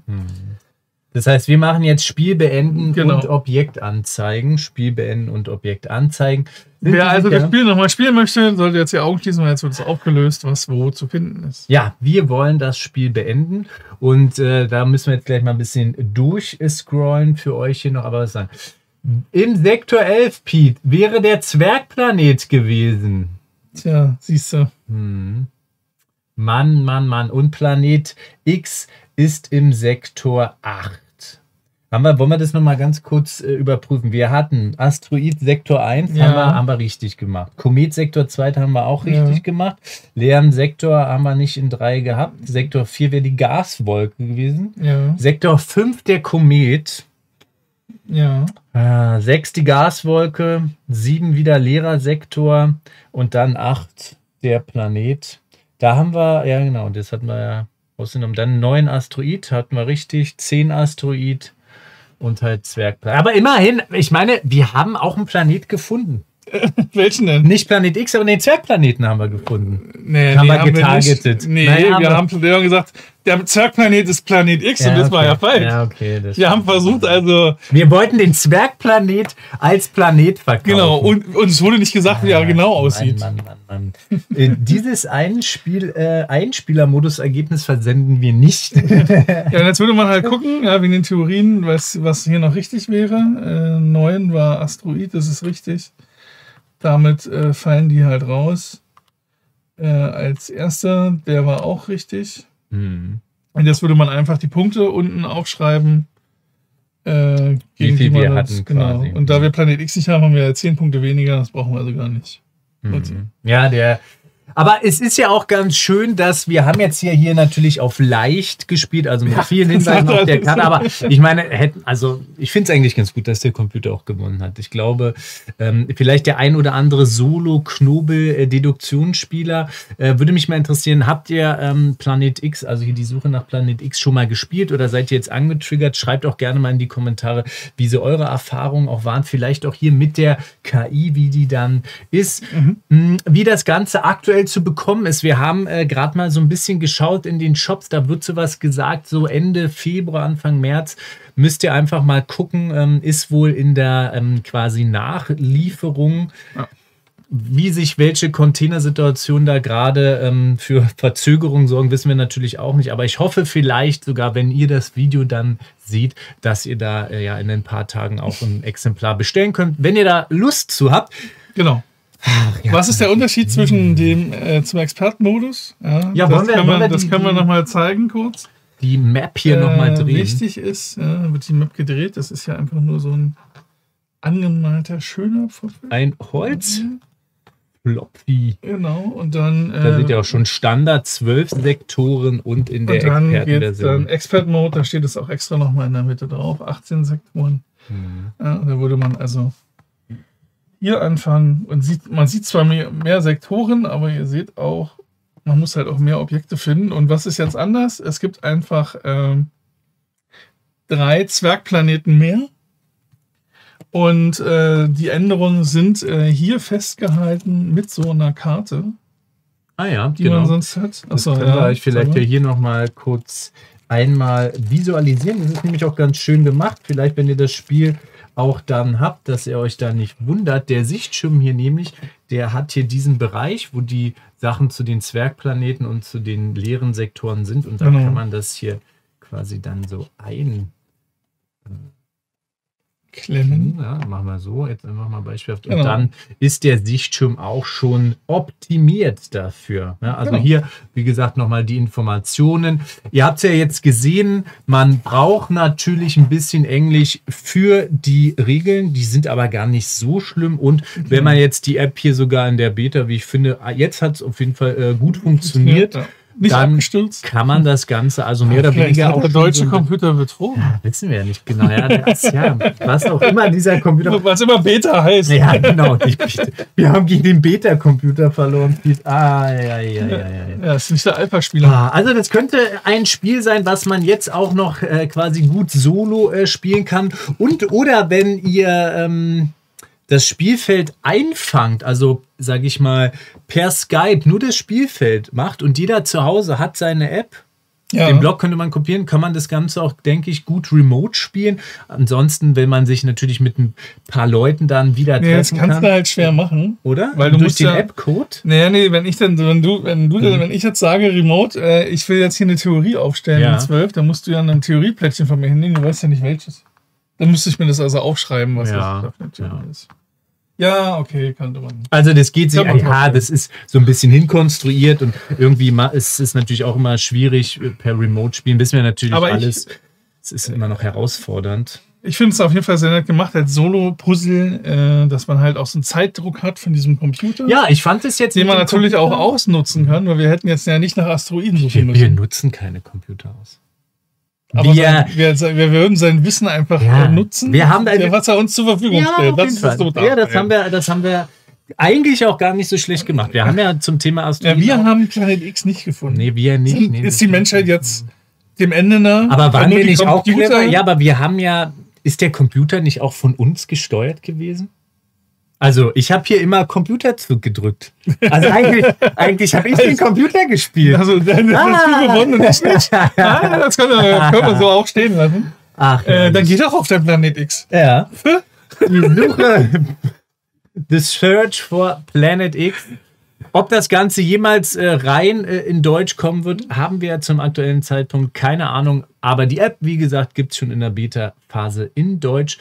Das heißt, wir machen jetzt Spiel beenden Genau. und Objekt anzeigen. Spiel beenden und Objekt anzeigen. Sind Wer Sie also sicher? das Spiel nochmal spielen möchte, sollte jetzt die Augen schließen, weil jetzt wird es aufgelöst, was wo zu finden ist. Ja, wir wollen das Spiel beenden und äh, da müssen wir jetzt gleich mal ein bisschen durchscrollen für euch hier noch, aber was sagen. Im Sektor elf, Pete, wäre der Zwergplanet gewesen. Tja, siehst du. Hm. Mann, Mann, Mann. Und Planet X ist im Sektor acht. Haben wir, wollen wir das nochmal ganz kurz äh, überprüfen? Wir hatten Asteroid Sektor eins, Ja. haben, wir, haben wir richtig gemacht. Komet Sektor zwei haben wir auch Ja. richtig gemacht. Leeren Sektor haben wir nicht in drei gehabt. Sektor vier wäre die Gaswolke gewesen. Ja, Sektor fünf der Komet. ja. Äh, sechs die Gaswolke. sieben wieder leerer Sektor. Und dann acht der Planet. Da haben wir, ja genau, das hatten wir ja ausgenommen. Dann neun Asteroid hatten wir richtig. zehn Asteroid. Und halt Zwergplanet. Aber immerhin, ich meine, wir haben auch einen Planet gefunden. Welchen denn? Nicht Planet X, aber den Zwergplaneten haben wir gefunden. Nee, Haben nee, wir getargetet. nicht. Nee, Nein, wir haben wir- haben, wir haben gesagt, der Zwergplanet ist Planet X und das war ja falsch. Ja, okay. Das Wir haben versucht, also, wir wollten den Zwergplanet als Planet verkaufen. genau, und, und es wurde nicht gesagt, wie er genau aussieht. Mann, Mann, Mann, Mann. äh, dieses Einspiel, äh, Einspieler-Modus-Ergebnis versenden wir nicht. Ja, und jetzt würde man halt gucken, ja, wegen den Theorien, was, was hier noch richtig wäre. Äh, neun war Asteroid, das ist richtig. Damit äh, fallen die halt raus. Äh, als erster, der war auch richtig. Hm. Und jetzt würde man einfach die Punkte unten aufschreiben. Äh, gegen viel die man wir das- hatten Genau. quasi. Und da wir Planet X nicht haben, haben wir ja zehn Punkte weniger. Das brauchen wir also gar nicht. Und- Mhm. Ja, der. Aber es ist ja auch ganz schön, dass wir haben jetzt hier, hier natürlich auf leicht gespielt, also mit vielen Hinweisen auf der Karte. Aber ich meine, hätten, also ich finde es eigentlich ganz gut, dass der Computer auch gewonnen hat. Ich glaube, ähm, vielleicht der ein oder andere Solo-Knobel-Deduktionsspieler äh, würde mich mal interessieren. Habt ihr ähm, Planet X, also hier die Suche nach Planet X, schon mal gespielt oder seid ihr jetzt angetriggert? Schreibt auch gerne mal in die Kommentare, wie so eure Erfahrungen auch waren. Vielleicht auch hier mit der K I, wie die dann ist. Mhm. Wie das Ganze aktuell zu bekommen ist. Wir haben äh, gerade mal so ein bisschen geschaut in den Shops, da wird sowas gesagt, so Ende Februar, Anfang März. Müsst ihr einfach mal gucken, ähm, ist wohl in der ähm, quasi Nachlieferung, Ja. wie sich welche Containersituation da gerade ähm, für Verzögerungen sorgen, wissen wir natürlich auch nicht. Aber ich hoffe vielleicht sogar, wenn ihr das Video dann seht, dass ihr da äh, ja in ein paar Tagen auch ein Exemplar bestellen könnt, wenn ihr da Lust zu habt. Genau. Ach, ja. Was ist der Unterschied zwischen dem äh, zum Expertenmodus? Ja, Ja, das wollen wir- können wollen wir das die- können wir nochmal zeigen kurz. Die Map hier noch nochmal Äh, drehen. Wichtig ist, ja, wird die Map gedreht. Das ist ja einfach nur so ein angemalter, schöner Vorfeld. Ein Holz. Floppy. Genau. Und dann, Da äh, sind ja auch schon Standard zwölf Sektoren und in der und dann geht Expertenversion. dann Expert Mode, da steht es auch extra nochmal in der Mitte drauf. achtzehn Sektoren. Mhm. Ja, da würde man also hier anfangen und sieht, man sieht zwar mehr, mehr Sektoren, aber ihr seht auch, man muss halt auch mehr Objekte finden. Und was ist jetzt anders? Es gibt einfach ähm, drei Zwergplaneten mehr. Und äh, die Änderungen sind äh, hier festgehalten mit so einer Karte, ah ja, die genau. man sonst hat. Das Achso, können wir ja, euch vielleicht ja hier nochmal kurz einmal visualisieren. Das ist nämlich auch ganz schön gemacht. Vielleicht, wenn ihr das Spiel auch dann habt, dass ihr euch da nicht wundert. Der Sichtschirm hier nämlich, der hat hier diesen Bereich, wo die Sachen zu den Zwergplaneten und zu den leeren Sektoren sind. Und dann genau. kann man das hier quasi dann so ein... Klemmen. Ja, machen wir so, jetzt einfach mal beispielhaft. Und genau. dann ist der Sichtschirm auch schon optimiert dafür. Ja, also genau. hier, wie gesagt, nochmal die Informationen. Ihr habt es ja jetzt gesehen, man braucht natürlich ein bisschen Englisch für die Regeln. Die sind aber gar nicht so schlimm. Und okay. wenn man jetzt die App hier sogar in der Beta, wie ich finde, jetzt hat es auf jeden Fall äh, gut funktioniert. Ja. Nicht dann abgestürzt. Kann man das Ganze also mehr oder weniger auch. Der deutsche so Computer betrogen. Ja, wissen wir ja nicht genau. Ja, das, ja, was auch immer dieser Computer. Was immer Beta heißt. Ja, genau. Wir haben gegen den Beta-Computer verloren. Ah, ja, ja, ja, ja. Ja, ist nicht der Alpha-Spieler. Ah, also, das könnte ein Spiel sein, was man jetzt auch noch äh, quasi gut solo äh, spielen kann. Und oder wenn ihr. Ähm, das Spielfeld einfangt, also sage ich mal per Skype nur das Spielfeld macht und jeder zu Hause hat seine App, ja. Den Blog könnte man kopieren, kann man das Ganze auch, denke ich, gut remote spielen. Ansonsten, wenn man sich natürlich mit ein paar Leuten dann wieder nee, treffen kann. Das kannst du halt schwer machen. Oder? Weil du durch musst den ja, App-Code? Nee, nee, wenn ich dann, wenn du, wenn du, mhm. wenn ich jetzt sage remote, äh, ich will jetzt hier eine Theorie aufstellen ja. in zwölf, dann musst du ja ein Theorieplättchen von mir hinlegen, du weißt ja nicht welches. Dann müsste ich mir das also aufschreiben, was ja. das natürlich ja. ist. Ja, okay, kannte man. Also das geht sich, ja, das ist so ein bisschen hinkonstruiert und irgendwie ist es natürlich auch immer schwierig per Remote spielen, wissen wir natürlich aber alles. Es ist immer noch herausfordernd. Ich finde es auf jeden Fall sehr nett gemacht als Solo-Puzzle, äh, dass man halt auch so einen Zeitdruck hat von diesem Computer. Ja, ich fand es jetzt... Den man natürlich Computer auch ausnutzen kann, weil wir hätten jetzt ja nicht nach Asteroiden suchen müssen. Wir nutzen keine Computer aus. Aber wir, sein, wir, wir würden sein Wissen einfach ja, nutzen, wir haben der, was er uns zur Verfügung ja, stellt. Das ist so ja, das haben, wir, das haben wir eigentlich auch gar nicht so schlecht gemacht. Wir haben ja zum Thema Asteroiden... Ja, wir auch, haben Planet X nicht gefunden. Nee, wir nicht. Nee, ist die Menschheit jetzt dem Ende nah? Aber waren wir nicht auch clever? Ja, aber wir haben ja... Ist der Computer nicht auch von uns gesteuert gewesen? Also, ich habe hier immer Computerzug gedrückt. Also eigentlich, eigentlich habe ich den Computer gespielt. Also, dann ah. hast du gewonnen und ich nicht. Ah, das können wir, können wir so auch stehen lassen. Ach, äh, dann geht doch auf der Planet X. Ja. Die Suche. The Search for Planet X. Ob das Ganze jemals äh, rein äh, in Deutsch kommen wird, haben wir zum aktuellen Zeitpunkt keine Ahnung. Aber die App, wie gesagt, gibt es schon in der Beta-Phase in Deutsch.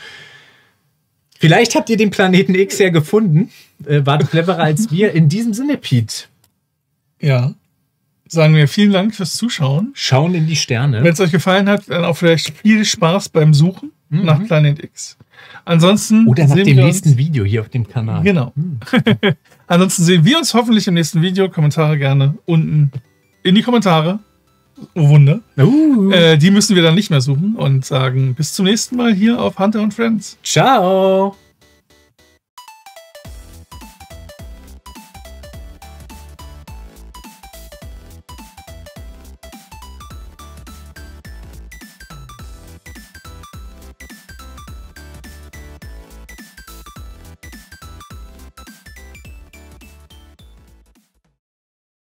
Vielleicht habt ihr den Planeten X ja gefunden. Äh, wart cleverer als wir. In diesem Sinne, Pete. Ja. Sagen wir vielen Dank fürs Zuschauen. Schauen in die Sterne. Wenn es euch gefallen hat, dann auch vielleicht viel Spaß beim Suchen mhm. nach Planet X. Ansonsten Oder nach dem nächsten Video hier auf dem Kanal. Genau. Hm. Ansonsten sehen wir uns hoffentlich im nächsten Video. Kommentare gerne unten in die Kommentare. Oh Wunder. Uh. Äh, die müssen wir dann nicht mehr suchen und sagen bis zum nächsten Mal hier auf Hunter und Friends. Ciao.